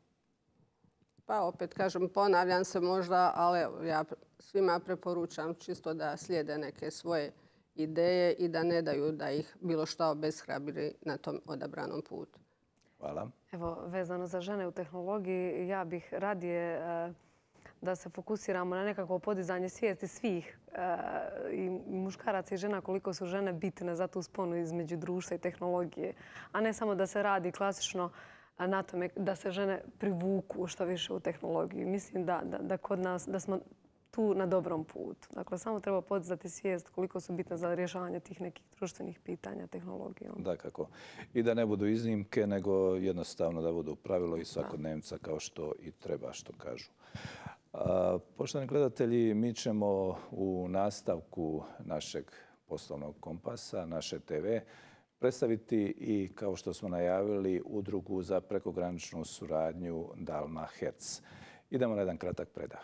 Pa opet kažem, ponavljam se možda, ali evo, ja svima preporučam čisto da slijede neke svoje ideje i da ne daju da ih bilo šta obeshrabri na tom odabranom putu. Hvala. Evo, vezano za žene u tehnologiji, ja bih radije da se fokusiramo na nekako podizanje svijesti svih i muškaraca i žena koliko su žene bitne za tu sponu između društva i tehnologije, a ne samo da se radi klasično na tome da se žene privuku što više u tehnologiju. Mislim da, da, da kod nas da smo tu na dobrom putu. Dakle, samo treba podizati svijest koliko su bitne za rješavanje tih nekih društvenih pitanja tehnologijom. Da, kako. I da ne budu iznimke, nego jednostavno da budu pravilo i svakodnevnica kao što i treba, što kažu. A, poštovani gledatelji, mi ćemo u nastavku našeg poslovnog kompasa, naše te ve, predstaviti i, kao što smo najavili, udrugu za prekograničnu suradnju Dalma Herc. Idemo na jedan kratak predah.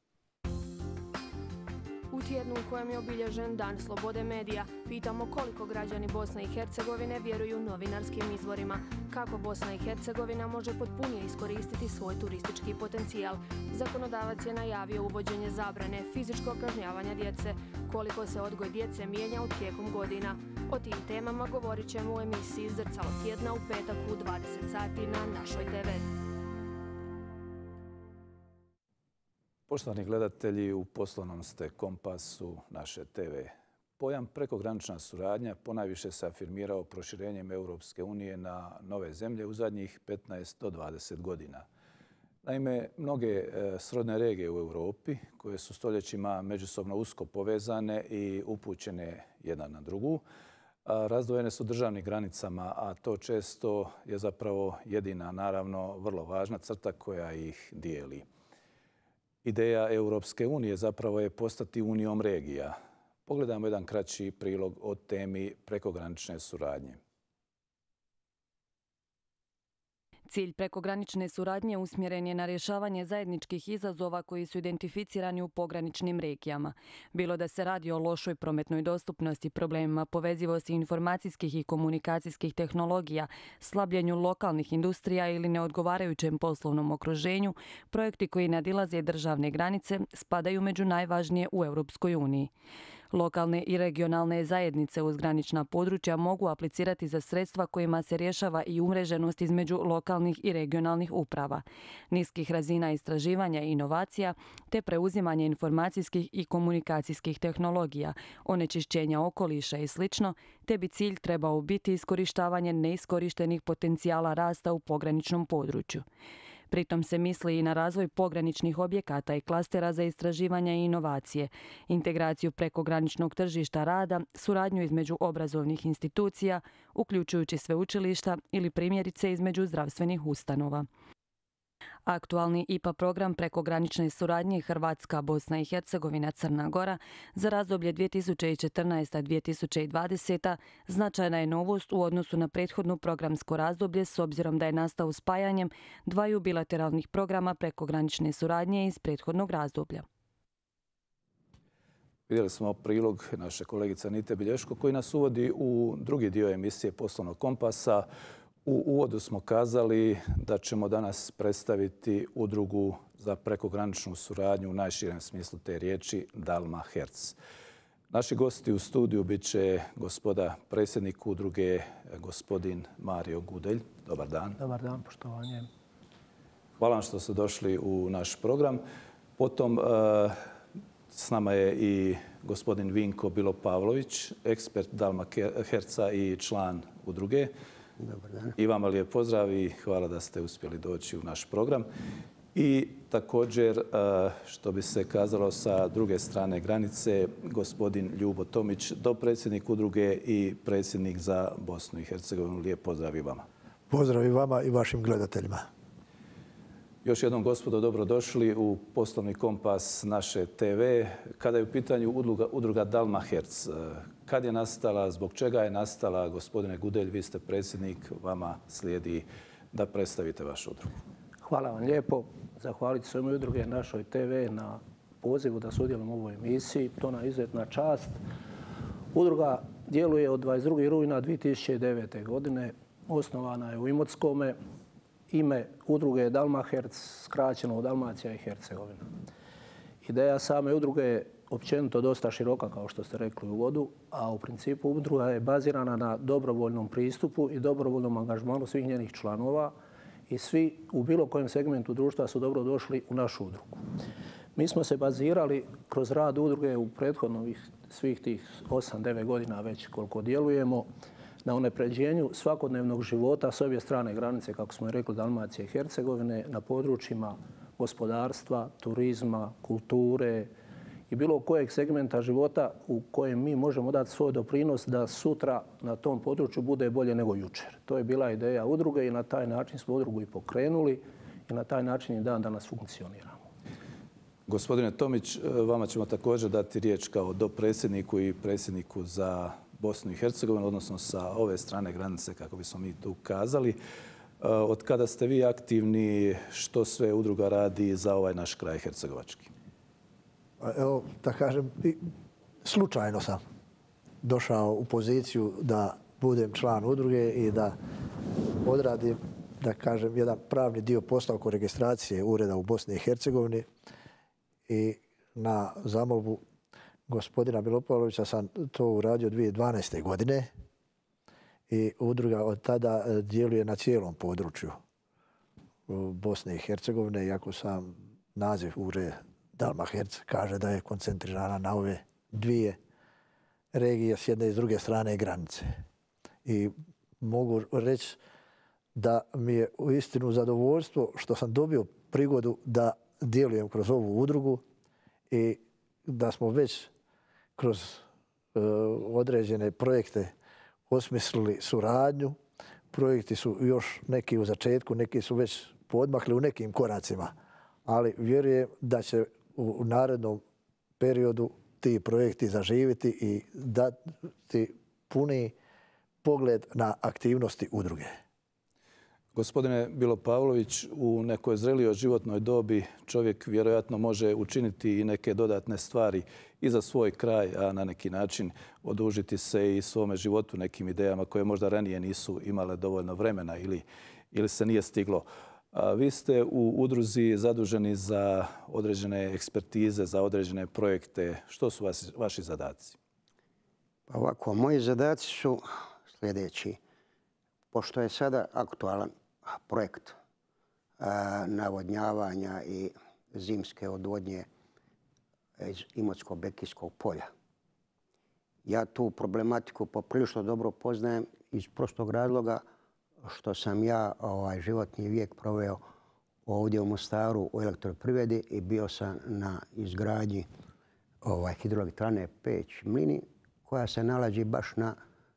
U tjednu u kojem je obilježen Dan slobode medija, pitamo koliko građani Bosne i Hercegovine vjeruju novinarskim izvorima, kako Bosna i Hercegovina može potpunije iskoristiti svoj turistički potencijal. Zakonodavac je najavio uvođenje zabrane fizičkog kažnjavanja djece, koliko se odgoj djece mijenja u tijekom godina. O tim temama govorit ćemo u emisiji Zrcalo tjedna u petak u dvadeset sati na našoj te ve. Poštovani gledatelji, u poslovnom ste kompasu naše te ve. Pojam prekogranična suradnja ponajviše se afirmirao proširenjem Europske unije na nove zemlje u zadnjih petnaest do dvadeset godina. Naime, mnoge srodne regije u Europi, koje su stoljećima međusobno usko povezane i upućene jedna na drugu, razdvojene su državnim granicama, a to često je zapravo jedina, naravno, vrlo važna crta koja ih dijeli. Ideja Europske unije zapravo je postati unijom regija. Pogledajmo jedan kraći prilog o temi prekogranične suradnje. Cilj prekogranične suradnje usmjeren je na rješavanje zajedničkih izazova koji su identificirani u pograničnim regijama. Bilo da se radi o lošoj prometnoj dostupnosti, problemima povezivosti informacijskih i komunikacijskih tehnologija, slabljenju lokalnih industrija ili neodgovarajućem poslovnom okruženju, projekti koji nadilaze državne granice spadaju među najvažnije u Europskoj uniji. Lokalne i regionalne zajednice uz granična područja mogu aplicirati za sredstva kojima se rješava i umreženost između lokalnih i regionalnih uprava, niskih razina istraživanja i inovacija, te preuzimanje informacijskih i komunikacijskih tehnologija, onečišćenja okoliša i sl., te bi cilj trebao biti iskorištavanje neiskorištenih potencijala rasta u pograničnom području. Pritom se misli i na razvoj pograničnih objekata i klastera za istraživanje i inovacije, integraciju prekograničnog tržišta rada, suradnju između obrazovnih institucija, uključujući sveučilišta ili primjerice između zdravstvenih ustanova. Aktualni I P A program prekogranične suradnje Hrvatska, Bosna i Hercegovina, Crna Gora za razdoblje dvije tisuće četrnaesta do dvije tisuće dvadeseta značajna je novost u odnosu na prethodno programsko razdoblje s obzirom da je nastao spajanjem dvaju bilateralnih programa prekogranične suradnje iz prethodnog razdoblja. Vidjeli smo prilog naše kolegice Anite Bilješko koji nas uvodi u drugi dio emisije Poslovnog kompasa. U uvodu smo kazali da ćemo danas predstaviti udrugu za prekograničnu suradnju u najširem smislu te riječi Dalma Herc. Naši gosti u studiju bit će gospoda predsjednik udruge, gospodin Mario Gudelj. Dobar dan. Dobar dan, poštovanje. Hvala vam što ste došli u naš program. Potom s nama je i gospodin Vinko Bilo-Pavlović, ekspert Dalma Herca i član udruge. Dobar dan. I vama lijep pozdrav i hvala da ste uspjeli doći u naš program. I također, što bi se kazalo sa druge strane granice, gospodin Ljubo Tomić, dopredsjednik udruge i predsjednik za Bosnu i Hercegovinu. Lijep pozdrav i vama. Pozdrav i vama i vašim gledateljima. Još jednom, gospodo, dobrodošli u Poslovni kompas naše te ve. Kada je u pitanju udruga, udruga Dalma Herc, kad je nastala, zbog čega je nastala? Gospodine Gudelj, vi ste predsjednik, vama slijedi da predstavite vašu udrugu. Hvala vam lijepo. Zahvaliti svojoj udruge našoj te ve na pozivu da sudjelujem u ovoj emisiji. To nam je izuzetna čast. Udruga djeluje od dvadeset drugog rujna dvije tisuće devete. godine. Osnovana je u Imotskome. Ime udruge je Dalma Herc, skraćeno u Dalmacija i Hercegovina. Ideja same udruge je općenito dosta široka, kao što ste rekli u uvodu, a u principu udruga je bazirana na dobrovoljnom pristupu i dobrovoljnom angažmanu svih njenih članova i svi u bilo kojem segmentu društva su dobro došli u našu udrugu. Mi smo se bazirali kroz rad udruge u prethodnovih svih tih osam devet godina već koliko djelujemo na unapređenju svakodnevnog života s obje strane granice, kako smo i rekli, Dalmacije i Hercegovine, na područjima gospodarstva, turizma, kulture i bilo kojeg segmenta života u kojem mi možemo dati svoj doprinos da sutra na tom području bude bolje nego jučer. To je bila ideja udruge i na taj način smo udrugu i pokrenuli i na taj način i dan danas funkcioniramo. Gospodine Tomić, vama ćemo također dati riječ kao dopredsjedniku i predsjedniku za Bosnu i Hercegovinu, odnosno sa ove strane granice, kako bismo mi tu kazali. Od kada ste vi aktivni, što sve udruga radi za ovaj naš kraj hercegovački? Evo, da kažem, slučajno sam došao u poziciju da budem član udruge i da odradim, da kažem, jedan pravni dio posla oko registracije ureda u Bosni i Hercegovini. I na zamolbu gospodina Milopavlovića sam to uradio dvije tisuće dvanaeste. godine i udruga od tada djeluje na cijelom području Bosne i Hercegovine, iako sam naziv ured Dalmaherc kaže da je koncentrirana na ove dvije regije s jedne i s druge strane granice. I mogu reći da mi je uistinu zadovoljstvo što sam dobio prigodu da djelujem kroz ovu udrugu i da smo već kroz uh, određene projekte osmislili suradnju. Projekti su još neki u začetku, neki su već podmakli u nekim koracima, ali vjerujem da će u narednom periodu ti projekti zaživjeti i dati puni pogled na aktivnosti udruge. Gospodine Milopavlović, u nekoj zrelijoj životnoj dobi čovjek vjerojatno može učiniti i neke dodatne stvari i za svoj kraj, a na neki način odužiti se i svome životu nekim idejama koje možda ranije nisu imale dovoljno vremena ili, ili se nije stiglo. A vi ste u udruzi zaduženi za određene ekspertize, za određene projekte. Što su vas, vaši zadaci? Pa ovako, moji zadaci su sljedeći. Pošto je sada aktualan projekt a, navodnjavanja i zimske odvodnje iz Imotsko-Bekijskog polja. Ja tu problematiku poprilično dobro poznajem iz prostog razloga što sam ja ovaj, životni vijek proveo ovdje u Mostaru u elektroprivredi i bio sam na izgradnji ovaj, hidroelektrane Peć Mlini koja se nalazi baš na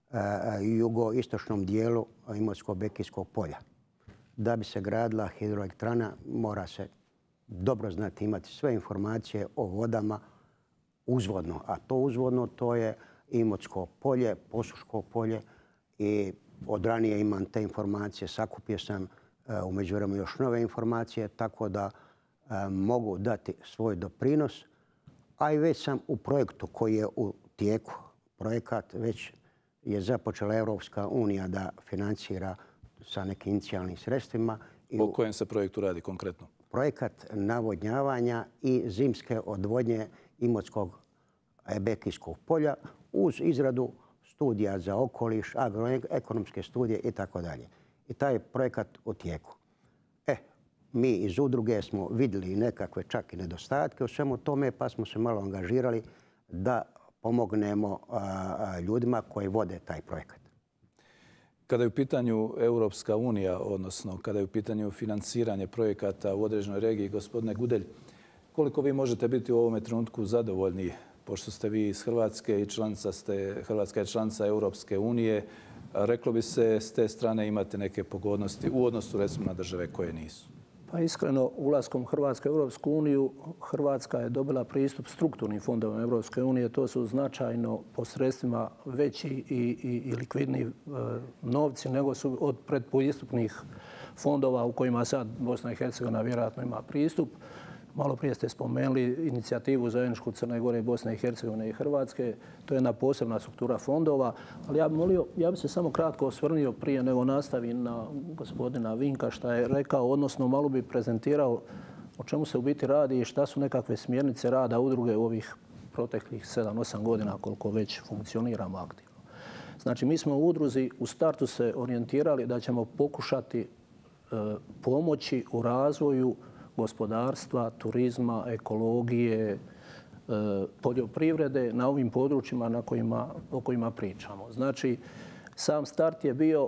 jugoistočnom dijelu Imotsko-Bekijskog polja. Da bi se gradila hidroelektrana mora se dobro znati, imati sve informacije o vodama uzvodno. A to uzvodno to je Imotsko polje, Posuško polje i od ranije imam te informacije. Sakupio sam u međuvremenu još nove informacije tako da mogu dati svoj doprinos. A i već sam u projektu koji je u tijeku. Projekat već je započela Europska unija da financira sa nekim inicijalnim sredstvima. O kojem se projektu radi konkretno? Projekat navodnjavanja i zimske odvodnje Imotskog Bekijskog polja uz izradu studija za okoliš, agroekonomske studije itd. I taj projekat u tijeku. E, mi iz udruge smo vidjeli nekakve čak i nedostatke u svemu tome pa smo se malo angažirali da pomognemo a, ljudima koji vode taj projekat. Kada je u pitanju Europska unija, odnosno kada je u pitanju financiranje projekata u određenoj regiji, gospodine Gudelj, koliko vi možete biti u ovome trenutku zadovoljni, pošto ste vi iz Hrvatske i članica ste, Hrvatska je članica Europske unije, reklo bi se s te strane imate neke pogodnosti u odnosu recimo na države koje nisu? Pa iskreno, ulaskom Hrvatske u Europsku uniju, Hrvatska je dobila pristup strukturnim fondovima Europske unije. To su značajno po sredstvima veći i, i, i likvidni e, novci nego su od predpristupnih fondova u kojima sad Bosna i Hercegovina vjerojatno ima pristup. Malo prije ste spomenuli inicijativu zajedničku Crne Gore, Bosne i Hercegovine i Hrvatske. To je jedna posebna struktura fondova. Ali ja bih molio, ja bih se samo kratko osvrnio prije nego nastavim na gospodina Vinka što je rekao, odnosno malo bi prezentirao o čemu se u biti radi i šta su nekakve smjernice rada udruge u ovih proteklih sedam osam godina koliko već funkcioniramo aktivno. Znači, mi smo u udruzi u startu se orijentirali da ćemo pokušati e, pomoći u razvoju gospodarstva, turizma, ekologije, e, poljoprivrede na ovim područjima na kojima, o kojima pričamo. Znači, sam start je bio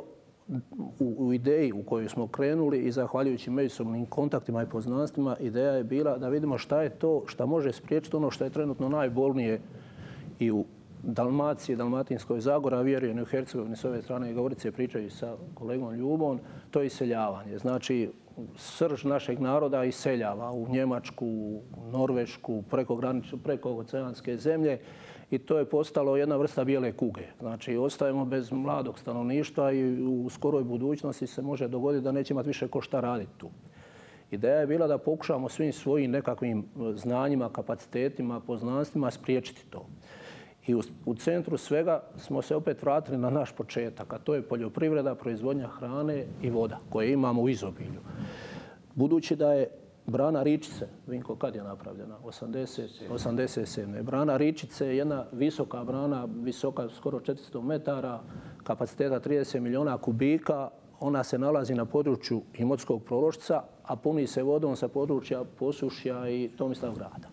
u, u ideji u kojoj smo krenuli i zahvaljujući međusobnim kontaktima i poznanstvima, ideja je bila da vidimo šta je to što može spriječiti ono što je trenutno najbolnije i u Dalmaciji, Dalmatinskoj Zagori, a vjerujem i u Hercegovini s ove strane Gorice, pričaju sa kolegom Ljubom, to je iseljavanje. Znači, srž našeg naroda iseljava u Njemačku, u Norvešku, preko oceanske zemlje i to je postalo jedna vrsta bijele kuge. Znači, ostajemo bez mladog stanovništva i u skoroj budućnosti se može dogoditi da neće imati više ko šta raditi tu. Ideja je bila da pokušamo svim svojim nekakvim znanjima, kapacitetima, poznanstvima spriječiti to. I u, u centru svega smo se opet vratili na naš početak, a to je poljoprivreda, proizvodnja hrane i voda koje imamo u izobilju. Budući da je brana Ričice, Vinko, kad je napravljena? osamdeset sedme. Brana Ričice je jedna visoka brana, visoka skoro četiristo metara, kapaciteta trideset milijuna kubika. Ona se nalazi na području Imotskog Prološca, a puni se vodom sa područja Posušja i Tomislavgrada.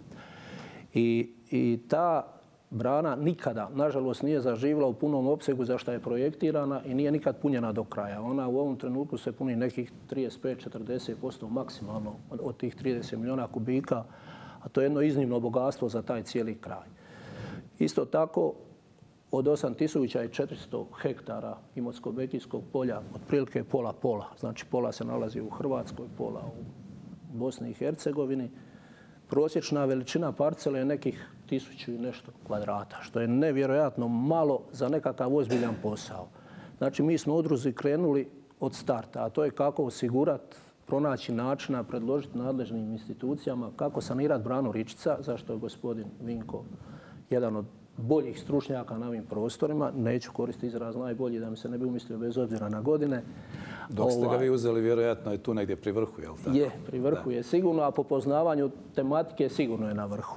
I, i ta brana nikada, nažalost, nije zaživjela u punom opsegu za što je projektirana i nije nikad punjena do kraja. Ona u ovom trenutku se puni nekih trideset pet do četrdeset posto maksimalno od tih trideset milijuna kubika, a to je jedno iznimno bogatstvo za taj cijeli kraj. Isto tako, od osam tisuća četiristo hektara Imotsko-Bekijskog polja, otprilike pola pola, znači pola se nalazi u Hrvatskoj, pola u Bosni i Hercegovini. Prosječna veličina parcele je nekih tisuću i nešto kvadrata, što je nevjerojatno malo za nekakav ozbiljan posao. Znači, mi smo u udruzi krenuli od starta, a to je kako osigurati, pronaći načina, predložiti nadležnim institucijama kako sanirati branu Ričica, zašto je gospodin Vinko jedan od boljih stručnjaka na ovim prostorima. Neću koristiti izraz najbolji da mi se ne bi umislio bez obzira na godine. Dok ste ga vi uzeli, vjerojatno je tu negdje pri vrhu, je li tako? Je, pri vrhu je sigurno, a po poznavanju tematike sigurno je na vrhu.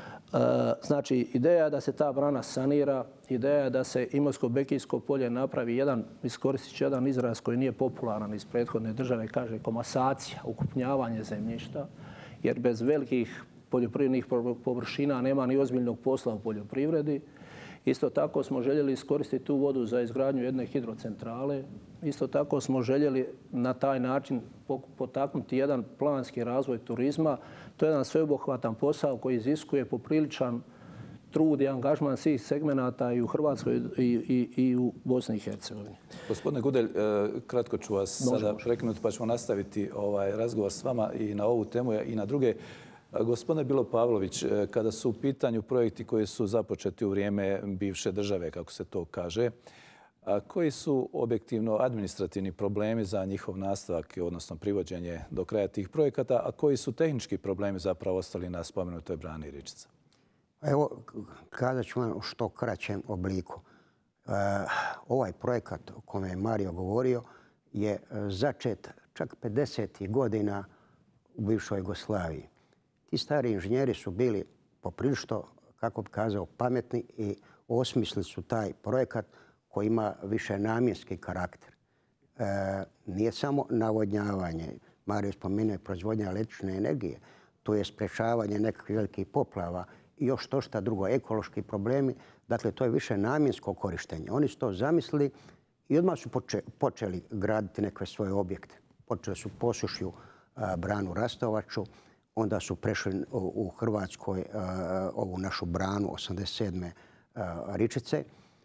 Znači, ideja je da se ta brana sanira, ideja je da se Imotsko-Bekijsko polje napravi jedan, iskoristit ću jedan izraz koji nije popularan iz prethodne države, kaže komasacija, ukrupnjavanje zemljišta, jer bez velikih poljoprivrednih površina nema ni ozbiljnog posla u poljoprivredi. Isto tako smo željeli iskoristiti tu vodu za izgradnju jedne hidrocentrale. Isto tako smo željeli na taj način potaknuti jedan planski razvoj turizma. To je jedan sveobuhvatan posao koji iziskuje popriličan trud i angažman svih segmenata i u Hrvatskoj i, i, i u Bosni i Hercegovini. Gospodine Gudelj, kratko ću vas sada prekinuti pa ćemo nastaviti ovaj razgovor s vama i na ovu temu i na druge. Gospodine Bilo Pavlović, kada su u pitanju projekti koji su započeti u vrijeme bivše države, kako se to kaže, a koji su objektivno administrativni problemi za njihov nastavak, odnosno privođenje do kraja tih projekata, a koji su tehnički problemi zapravo ostali na spomenutoj brani Ričica? Evo, kazat ću vam u što kraćem obliku. E, ovaj projekat o kome je Mario govorio je začet čak pedesetih godina u bivšoj Jugoslaviji. Ti stari inženjeri su bili poprilično, kako bi kazao, pametni i osmislili su taj projekat koji ima više namjenski karakter. E, nije samo navodnjavanje. Mario spomenuo proizvodnja električne energije. To je sprečavanje nekakvih velikih poplava i još to šta drugo, ekološki problemi. Dakle, to je više namjensko korištenje. Oni su to zamislili i odmah su poče, počeli graditi neke svoje objekte. Počeli su Posušju, a, branu Rastovaču, onda su prešli u, u Hrvatskoj a, ovu našu branu osamdeset sedme a, Ričice,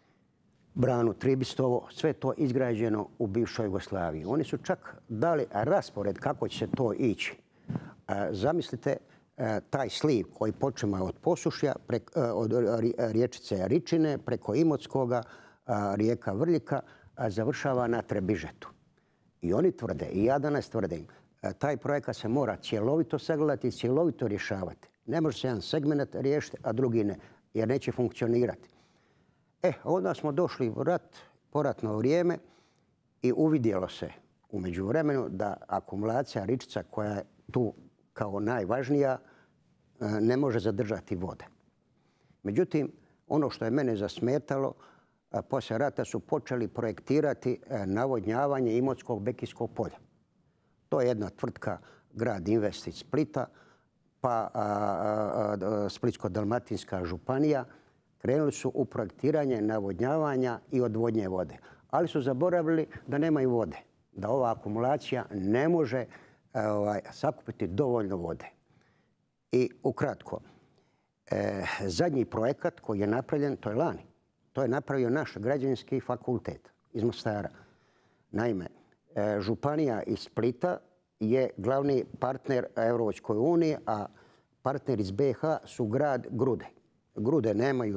branu Tribistovo, sve to izgrađeno u bivšoj Jugoslaviji. Oni su čak dali raspored kako će se to ići. A, zamislite, taj sliv koji počima od Posušja, prek, od riječice Ričine, preko Imotskoga, rijeka Vrljika, završava na Trebižetu. I oni tvrde, i ja danas tvrdim, taj projekat se mora cjelovito sagledati i cjelovito rješavati. Ne može se jedan segment riješiti, a drugi ne, jer neće funkcionirati. E, onda smo došli u rat, poratno vrijeme i uvidjelo se u međuvremenu da akumulacija Ričica koja je tu kao najvažnija, ne može zadržati vode. Međutim, ono što je mene zasmetalo, poslije rata su počeli projektirati navodnjavanje Imotskog Bekijskog polja. To je jedna tvrtka Grad Invest iz Splita, pa Splitsko-dalmatinska županija. Krenuli su u projektiranje navodnjavanja i odvodnje vode. Ali su zaboravili da nemaju vode, da ova akumulacija ne može ovaj, sakupiti dovoljno vode. I ukratko, e, zadnji projekat koji je napravljen, to je lani. To je napravio naš građevinski fakultet iz Mostara. Naime, e, županija iz Splita je glavni partner Europskoj uniji, a partner iz B iH su grad Grude. Grude nemaju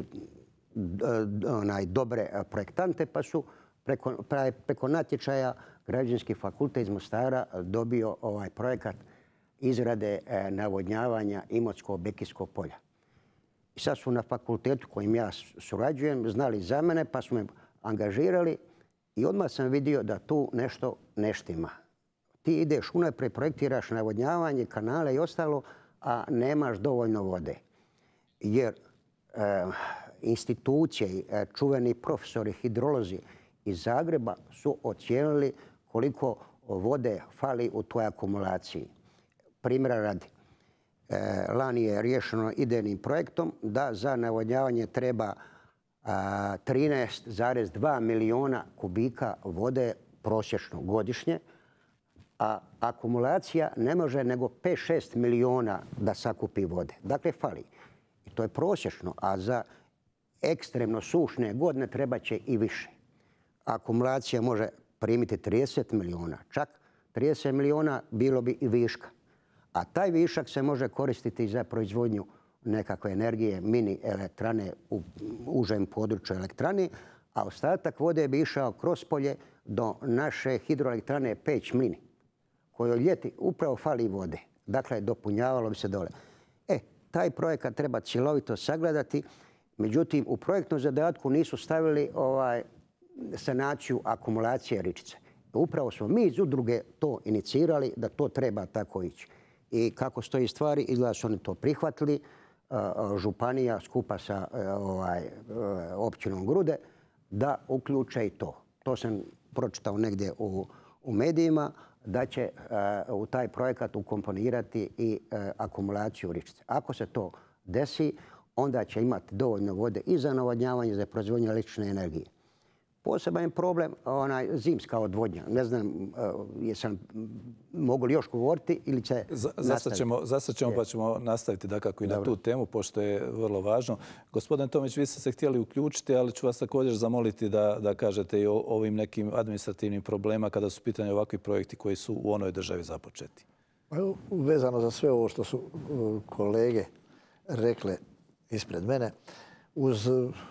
onaj, dobre projektante, pa su preko, preko natječaja građevinski fakultet iz Mostara dobio ovaj projekat izrade navodnjavanja Imotskog Bekijskog polja. I sad su na fakultetu kojim ja surađujem znali za mene, pa su me angažirali i odmah sam vidio da tu nešto ne štima. Ti ideš unaprijed, projektiraš navodnjavanje, kanale i ostalo, a nemaš dovoljno vode. Jer e, institucije, e, čuveni profesori, hidrolozi iz Zagreba su ocijenili koliko vode fali u toj akumulaciji. Primjera radi, e, lani je riješeno idejnim projektom da za navodnjavanje treba trinaest zarez dva miliona kubika vode prosječno godišnje, a akumulacija ne može nego pet šest miliona da sakupi vode. Dakle, fali. I to je prosječno, a za ekstremno sušne godine treba će i više. Akumulacija može primiti trideset miliona, čak trideset miliona bilo bi i viška. A taj višak se može koristiti za proizvodnju nekakve energije, mini elektrane u užem području elektrane, a ostatak vode bi išao kroz polje do naše hidroelektrane Peć-Mlini, kojoj ljeti upravo fali vode. Dakle, dopunjavalo bi se dole. E, taj projekat treba cjelovito sagledati, međutim, u projektnom zadatku nisu stavili ovaj, sanaciju akumulacije Ričice. Upravo smo mi iz udruge to inicirali da to treba tako ići. I kako stoji stvari, izgleda su oni to prihvatili, županija skupa sa ovaj, općinom Grude, da uključe i to. To sam pročitao negdje u, u medijima, da će uh, u taj projekat ukomponirati i uh, akumulaciju Ričice. Ako se to desi, onda će imati dovoljno vode i za navodnjavanje, za proizvodnju električne energije. Poseban je problem onaj, zimska odvodnja. Ne znam, uh, jesam, mogu li još govoriti ili će nastaviti? Zasad ćemo pa ćemo nastaviti dakako i na tu temu, pošto je vrlo važno. Gospodin Tomić, vi ste se htjeli uključiti, ali ću vas također zamoliti da, da kažete i o ovim nekim administrativnim problema kada su pitanje ovakvi projekti koji su u onoj državi započeti. Vezano za sve ovo što su kolege rekle ispred mene, uz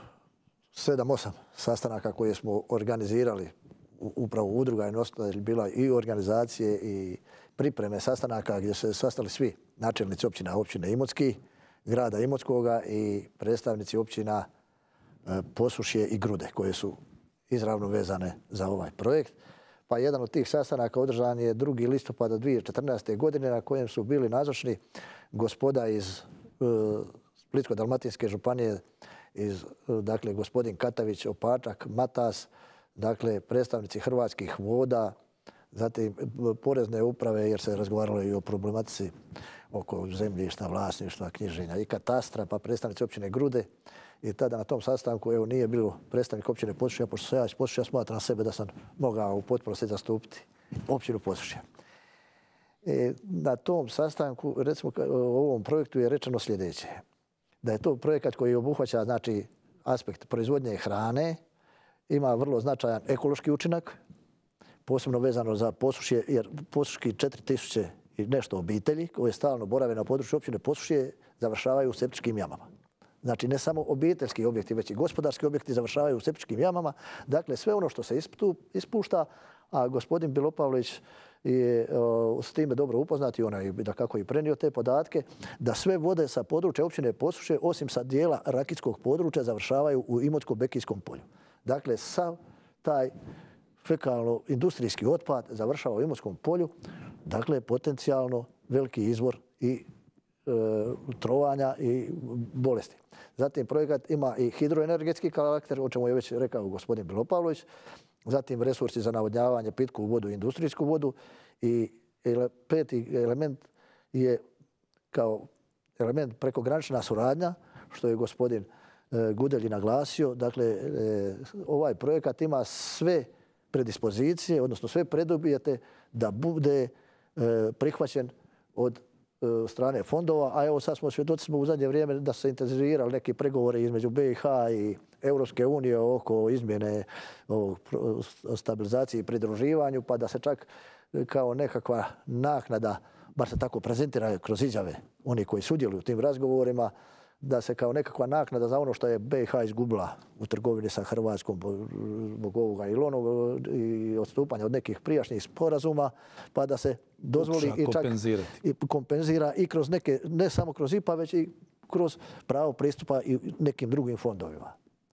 sedam, osam sastanaka koje smo organizirali, upravo udruga je nositelj bila i organizacije i pripreme sastanaka gdje se sastali svi načelnici općina, općine Imotski, grada Imotskoga i predstavnici općina Posušje i Grude koje su izravno vezane za ovaj projekt. Pa jedan od tih sastanaka održan je drugi listopada dvije tisuće četrnaeste. godine na kojem su bili nazočni gospoda iz Splitsko-dalmatinske županije, iz, dakle, gospodin Katavić, Opačak, Matas, dakle, predstavnici Hrvatskih voda, zatim porezne uprave, jer se razgovaralo i o problematici oko zemljišta, vlasništva, knjiženja i katastra, pa predstavnici općine Grude. I tada na tom sastanku evo, nije bilo predstavnik općine Posušja, pošto se ja iz Posušja smatram sebe da sam mogao u potpunosti zastupiti općinu Posušja. E, na tom sastanku, recimo, o ovom projektu je rečeno sljedeće. Da je to projekat koji obuhvaća, znači, aspekt proizvodnje hrane, ima vrlo značajan ekološki učinak, posebno vezano za Posušje, jer Posuški četiri tisuće i nešto obitelji koje stalno borave na području općine Posušje završavaju u septičkim jamama. Znači, ne samo obiteljski objekti, već i gospodarski objekti završavaju u septičkim jamama. Dakle, sve ono što se ispušta, a gospodin Bilopavlović je s time dobro upoznat i ona je da kako i prenio te podatke, da sve vode sa područja općine Posušje, osim sa dijela Rakitskog područja, završavaju u Imotsko-Bekijskom polju. Dakle, sav taj fekalno-industrijski otpad završava u Imotskom polju, dakle, potencijalno veliki izvor i e, trovanja i bolesti. Zatim projekat ima i hidroenergetski karakter, o čemu je već rekao gospodin Belopavlović. Zatim resursi za navodnjavanje, pitku vodu i industrijsku vodu. I peti element je kao element prekogranična suradnja, što je gospodin Gudelj naglasio. Dakle, ovaj projekat ima sve predispozicije, odnosno sve preduvjete da bude prihvaćen od strane fondova, a evo sad smo svjedoci smo u zadnje vrijeme da se intenzivirali neki pregovori između B i H i Europske unije oko izmjene stabilizacije i pridruživanju, pa da se čak kao nekakva naknada, bar se tako prezentira kroz izjave oni koji sudjeluju u tim razgovorima, da se kao nekakva naknada za ono što je B i H izgubila u trgovini sa Hrvatskom zbog ovoga ili onoga i odstupanja od nekih prijašnjih sporazuma, pa da se dozvoli i čak i kompenzira i kroz neke, ne samo kroz I P A, već i kroz pravo pristupa i nekim drugim fondovima.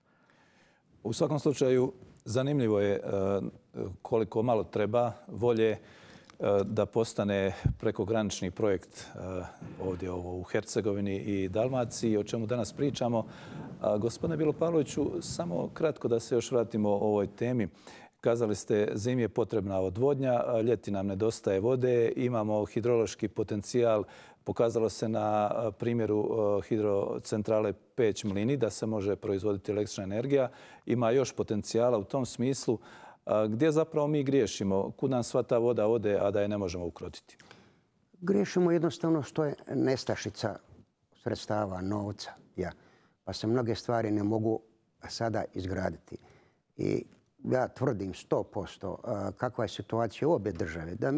U svakom slučaju, zanimljivo je koliko malo treba volje da postane prekogranični projekt ovdje ovo u Hercegovini i Dalmaciji, o čemu danas pričamo. Gospodine Belopavloviću, samo kratko da se još vratimo o ovoj temi. Kazali ste, zimi je potrebna odvodnja, ljeti nam nedostaje vode, imamo hidrološki potencijal. Pokazalo se na primjeru hidrocentrale Peć Mlini da se može proizvoditi električna energija. Ima još potencijala u tom smislu. Gdje zapravo mi griješimo? Kud nam sva ta voda ode, a da je ne možemo ukrotiti? Griješimo jednostavno što je nestašica sredstava, novca. Ja. Pa se mnoge stvari ne mogu sada izgraditi. I ja tvrdim sto posto kakva je situacija u obje države. Da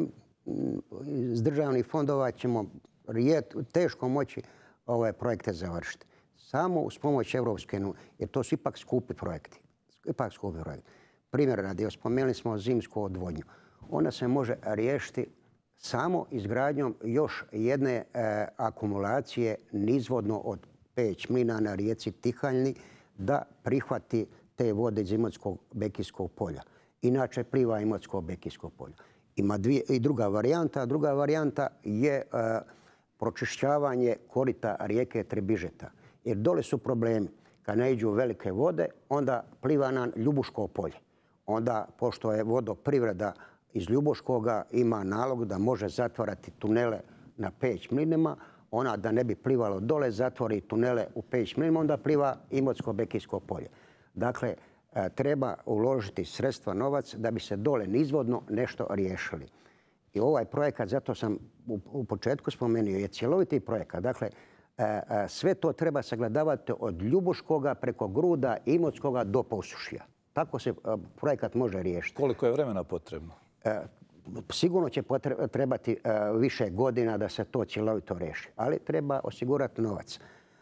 iz državnih fondova ćemo teško moći ove projekte završiti. Samo uz pomoć Evropske unije, jer to su ipak skupi projekti. Ipak skupi projekti. Primjer radi, spomenuli smo zimsku odvodnju. Ona se može riješiti samo izgradnjom još jedne e, akumulacije nizvodno od Peć Mlina na rijeci Tihaljni da prihvati te vode iz Imotskog Bekijskog polja. Inače pliva Imotsko Bekijsko polje. Ima dvije, i druga varijanta. Druga varijanta je e, pročišćavanje korita rijeke Trebižeta. Jer dole su problemi. Kad naiđu velike vode, onda pliva nam Ljubuško polje. Onda, pošto je vodoprivreda iz Ljubuškoga ima nalog da može zatvarati tunele na Peć Mlinima, ona da ne bi plivalo dole, zatvori tunele u Peć Mlinima, onda pliva Imotsko Bekijsko polje. Dakle, treba uložiti sredstva, novac, da bi se dole nizvodno nešto riješili. I ovaj projekat, zato sam u početku spomenuo, je cjeloviti projekat. Dakle, sve to treba sagledavati od Ljubuškoga preko Gruda, Imotskoga do Posušja. Tako se projekat može riješiti. Koliko je vremena potrebno? Sigurno će trebati više godina da se to cjelovito riješi, ali treba osigurati novac.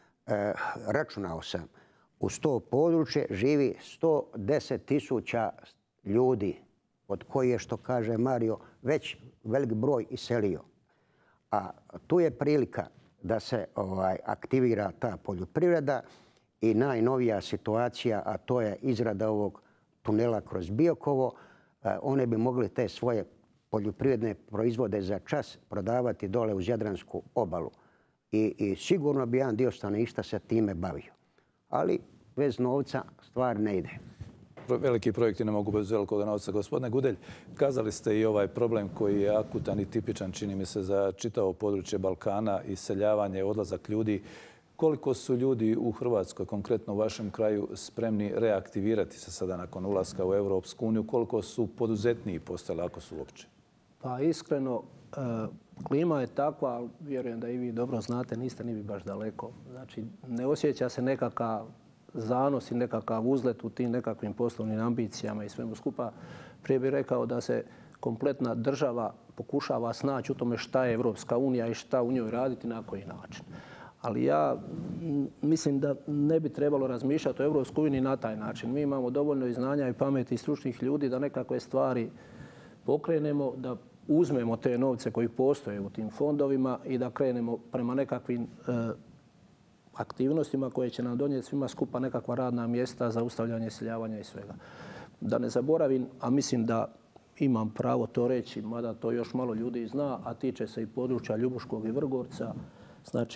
Računao sam, uz to područje živi sto deset tisuća ljudi, od koji je, što kaže Mario, već velik broj iselio. A tu je prilika da se ovaj, aktivira ta poljoprivreda i najnovija situacija, a to je izrada ovog tunela kroz Biokovo. One bi mogli te svoje poljoprivredne proizvode za čas prodavati dole uz Jadransku obalu. I, i sigurno bi jedan dio stanovništva se time bavio. Ali bez novca stvar ne ide. Veliki projekti ne mogu bez velikog novca. Gospodine Gudelj, kazali ste i ovaj problem koji je akutan i tipičan, čini mi se, za čitavo područje Balkana, iseljavanje, odlazak ljudi. Koliko su ljudi u Hrvatskoj, konkretno u vašem kraju, spremni reaktivirati se sada nakon ulaska u Europsku uniju? Koliko su poduzetniji postali, ako su uopće? Pa iskreno, klima je takva, ali vjerujem da i vi dobro znate, niste ni vi baš daleko. Znači, ne osjeća se nekakav zanos i nekakav uzlet u tim nekakvim poslovnim ambicijama i svemu skupa. Prije bih rekao da se kompletna država pokušava snaći u tome šta je Evropska unija i šta u njoj raditi, na koji način. Ali ja mislim da ne bi trebalo razmišljati o Evropskoj uniji na taj način. Mi imamo dovoljno i znanja i pameti i stručnih ljudi da nekakve stvari pokrenemo, da uzmemo te novce koji postoje u tim fondovima i da krenemo prema nekakvim e, aktivnostima koje će nam donijeti svima skupa nekakva radna mjesta za ustavljanje iseljavanja i svega. Da ne zaboravim, a mislim da imam pravo to reći, mada to još malo ljudi zna, a tiče se i područja Ljubuškog i Vrgorca. Znači,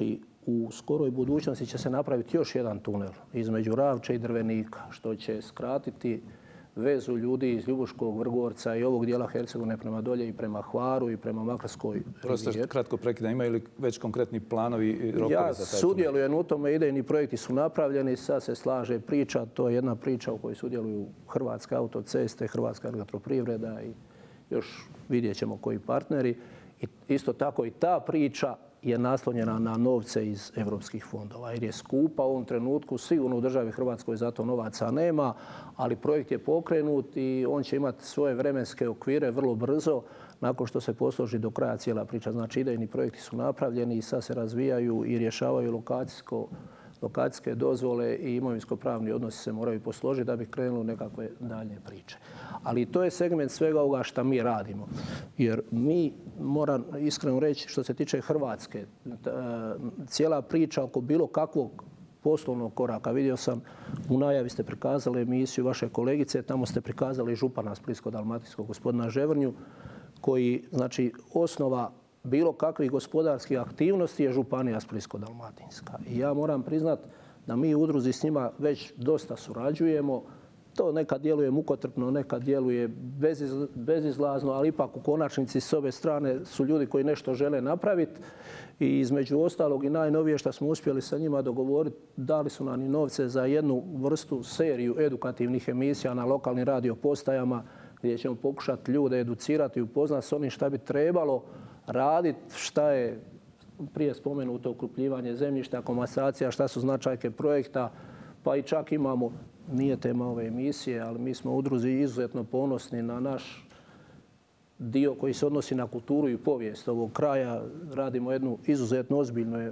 u skoroj budućnosti će se napraviti još jedan tunel između Ravče i Drvenika, što će skratiti vezu ljudi iz Ljubuškog, Vrgorca i ovog dijela Hercegovine prema dolje i prema Hvaru i prema Makarskoj. Prosto kratko prekidam, imaju li već konkretni planovi i rokovi ja za taj tunel? Ja sudjelujem u tome, idejni projekti su napravljeni, sad se slaže priča, to je jedna priča u kojoj sudjeluju Hrvatske autoceste, Hrvatska elektroprivreda i još vidjet ćemo koji partneri. I isto tako i ta priča je naslonjena na novce iz evropskih fondova jer je skupa u ovom trenutku. Sigurno u državi Hrvatskoj za to novaca nema, ali projekt je pokrenut i on će imati svoje vremenske okvire vrlo brzo nakon što se posloži do kraja cijela priča. Znači idejni projekti su napravljeni i sad se razvijaju i rješavaju lokacijsko lokacijske dozvole i imovinsko-pravni odnosi se moraju posložiti da bi krenulo nekakve dalje priče. Ali to je segment svega ovoga što mi radimo. Jer mi, moram iskreno reći, što se tiče Hrvatske, cijela priča oko bilo kakvog poslovnog koraka. Vidio sam, u najavi ste prikazali emisiju vaše kolegice, tamo ste prikazali župana Splitsko-dalmatinskog, gospodina Ževrnju, koji, znači, osnova bilo kakvih gospodarskih aktivnosti je županija Splitsko-dalmatinska. I ja moram priznat da mi u udruzi s njima već dosta surađujemo. To nekad djeluje mukotrpno, nekad djeluje bezizlazno, ali ipak u konačnici s ove strane su ljudi koji nešto žele napraviti. I između ostalog i najnovije što smo uspjeli sa njima dogovoriti, dali su nam i novce za jednu vrstu seriju edukativnih emisija na lokalnim radiopostajama gdje ćemo pokušati ljude educirati i upoznati s onim šta bi trebalo raditi, šta je prije spomenuto okrupnjivanje zemljišta, komasacija, šta su značajke projekta, pa i čak imamo, nije tema ove emisije, ali mi smo u udruzi izuzetno ponosni na naš dio koji se odnosi na kulturu i povijest ovog kraja. Radimo jednu izuzetno ozbiljnu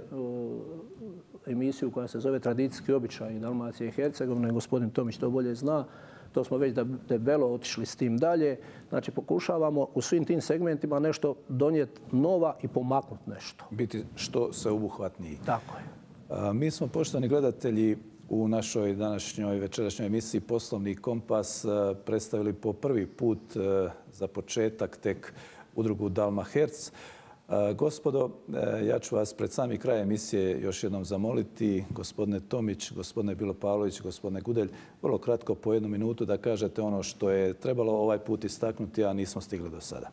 emisiju koja se zove Tradicijski običaji Dalmacije i Hercegovine. Gospodin Tomić to bolje zna. To smo već debelo otišli s tim dalje. Znači, pokušavamo u svim tim segmentima nešto donijeti nova i pomaknuti nešto. Biti što sveobuhvatniji. Tako je. Mi smo, poštovani gledatelji, u našoj današnjoj večerašnjoj emisiji Poslovni kompas predstavili po prvi put za početak tek udrugu Dalma Herc. Gospodo, ja ću vas pred sami kraj emisije još jednom zamoliti, gospodine Tomić, gospodine Bilo-Pavlović, gospodine Gudelj, vrlo kratko po jednu minutu da kažete ono što je trebalo ovaj put istaknuti, a nismo stigli do sada.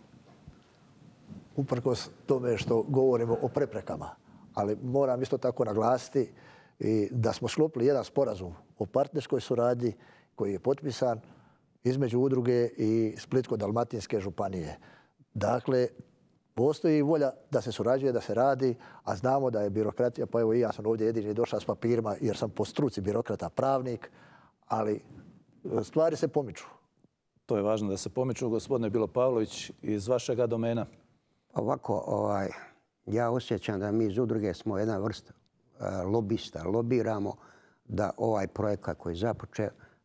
Uprkos tome što govorimo o preprekama, ali moram isto tako naglasiti i da smo sklopili jedan sporazum o partnerskoj suradnji koji je potpisan između udruge i Splitsko-dalmatinske županije. Dakle, postoji volja da se surađuje, da se radi, a znamo da je birokratija, pa evo i ja sam ovdje jedini došao s papirima jer sam po struci birokrata pravnik, ali stvari se pomiču. To je važno da se pomiču. Gospodine Bilo-Pavlović, iz vašega domena. Ovako, ovaj, ja osjećam da mi iz udruge smo jedna vrsta lobista. Lobiramo da ovaj projekat koji je započeo,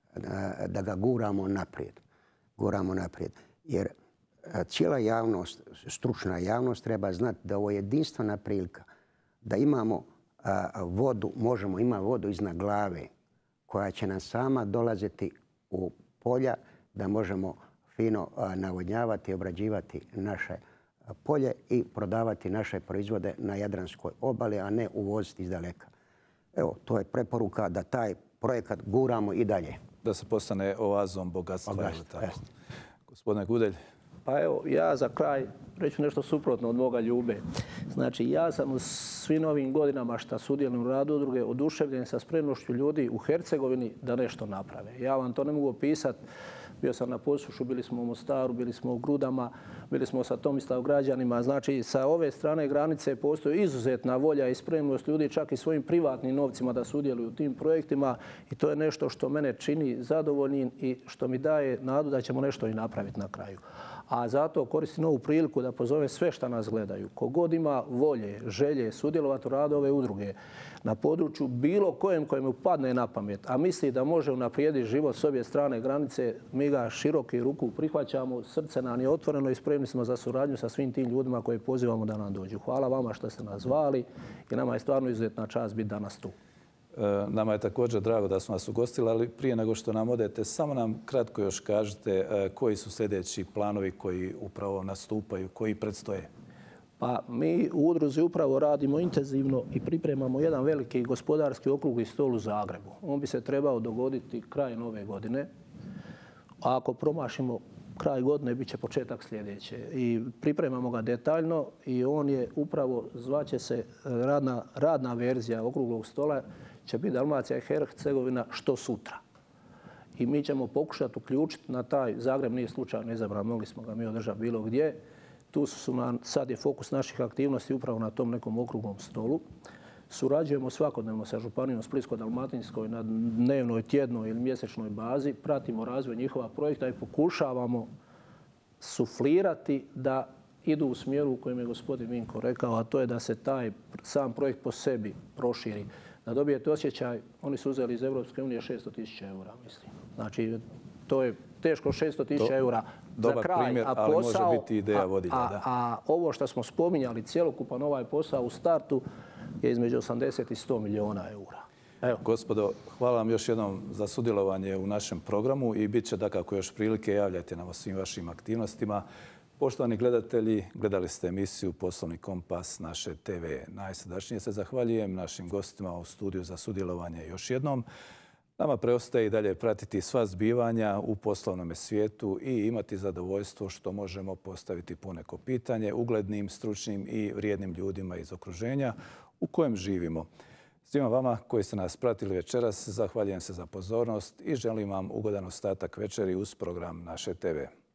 da ga guramo naprijed. Guramo naprijed. Jer cijela javnost, stručna javnost treba znati da ovo je jedinstvena prilika da imamo vodu, možemo imati vodu iznad glave koja će nam sama dolaziti u polja, da možemo fino navodnjavati i obrađivati naše polje i prodavati naše proizvode na Jadranskoj obali, a ne uvoziti iz daleka. Evo, to je preporuka da taj projekat guramo i dalje. Da se postane oazom bogatstva. Gospodine Gudelj. Pa evo, ja za kraj reću nešto suprotno od moga Ljube. Znači, ja sam u svim ovim godinama što sudjelujem u radu udruge oduševljen sa spremnošću ljudi u Hercegovini da nešto naprave. Ja vam to ne mogu opisati. Bio sam na Posušu, bili smo u Mostaru, bili smo u Grudama, bili smo sa Tomislavgrađanima. Znači, sa ove strane granice postoji izuzetna volja i spremnost ljudi čak i svojim privatnim novcima da sudjeluju u tim projektima i to je nešto što mene čini zadovoljnim i što mi daje nadu da ćemo nešto i napraviti na kraju. A zato koristim ovu priliku da pozovem sve što nas gledaju. Kogod ima volje, želje sudjelovati u radu ove udruge na području bilo kojem kojem upadne na pamet, a misli da može unaprijediti život s obje strane granice, mi ga široke ruku prihvaćamo, srce nam je otvoreno i spremni smo za suradnju sa svim tim ljudima koje pozivamo da nam dođu. Hvala vama što ste nas zvali i nama je stvarno izuzetna čast biti danas tu. Nama je također drago da smo vas ugostili, ali prije nego što nam odete, samo nam kratko još kažete koji su sljedeći planovi koji upravo nastupaju, koji predstoje. Pa mi u udruzi upravo radimo intenzivno i pripremamo jedan veliki gospodarski okrugli stol u Zagrebu. On bi se trebao dogoditi kraj nove godine. A ako promašimo kraj godine, bit će početak sljedeće. I pripremamo ga detaljno i on je upravo, zvaće se radna, radna verzija okruglog stola, će biti Dalmacija i Hercegovina što sutra. I mi ćemo pokušati uključiti na taj, Zagreb nije slučajno izabran, mogli smo ga mi održati bilo gdje. Tu su nam, sad je fokus naših aktivnosti upravo na tom nekom okruglom stolu. Surađujemo svakodnevno sa Županijom Splitsko-dalmatinskoj na dnevnoj, tjednoj ili mjesečnoj bazi. Pratimo razvoj njihova projekta i pokušavamo suflirati da idu u smjeru u kojem je gospodin Vinko rekao, a to je da se taj sam projekt po sebi proširi. Da dobijete osjećaj, oni su uzeli iz Europske unije šesto tisuća eura, mislim. Znači, to je teško šesto tisuća eura za kraj. Primjer, a ali posao, može biti ideja vodilja. A, da. a ovo što smo spominjali, cjelokupan ovaj posao u startu je između osamdeset i sto milijuna eura. Evo. Gospodo, hvala vam još jednom za sudjelovanje u našem programu i bit će dakako još prilike, javljajte nam o svim vašim aktivnostima. Poštovani gledatelji, gledali ste emisiju Poslovni kompas naše te ve. Najsrdačnije se zahvaljujem našim gostima u studiju za sudjelovanje još jednom. Nama preostaje i dalje pratiti sva zbivanja u poslovnom svijetu i imati zadovoljstvo što možemo postaviti poneko pitanje uglednim, stručnim i vrijednim ljudima iz okruženja u kojem živimo. Svima vama koji ste nas pratili večeras, zahvaljujem se za pozornost i želim vam ugodan ostatak večeri uz program naše te ve.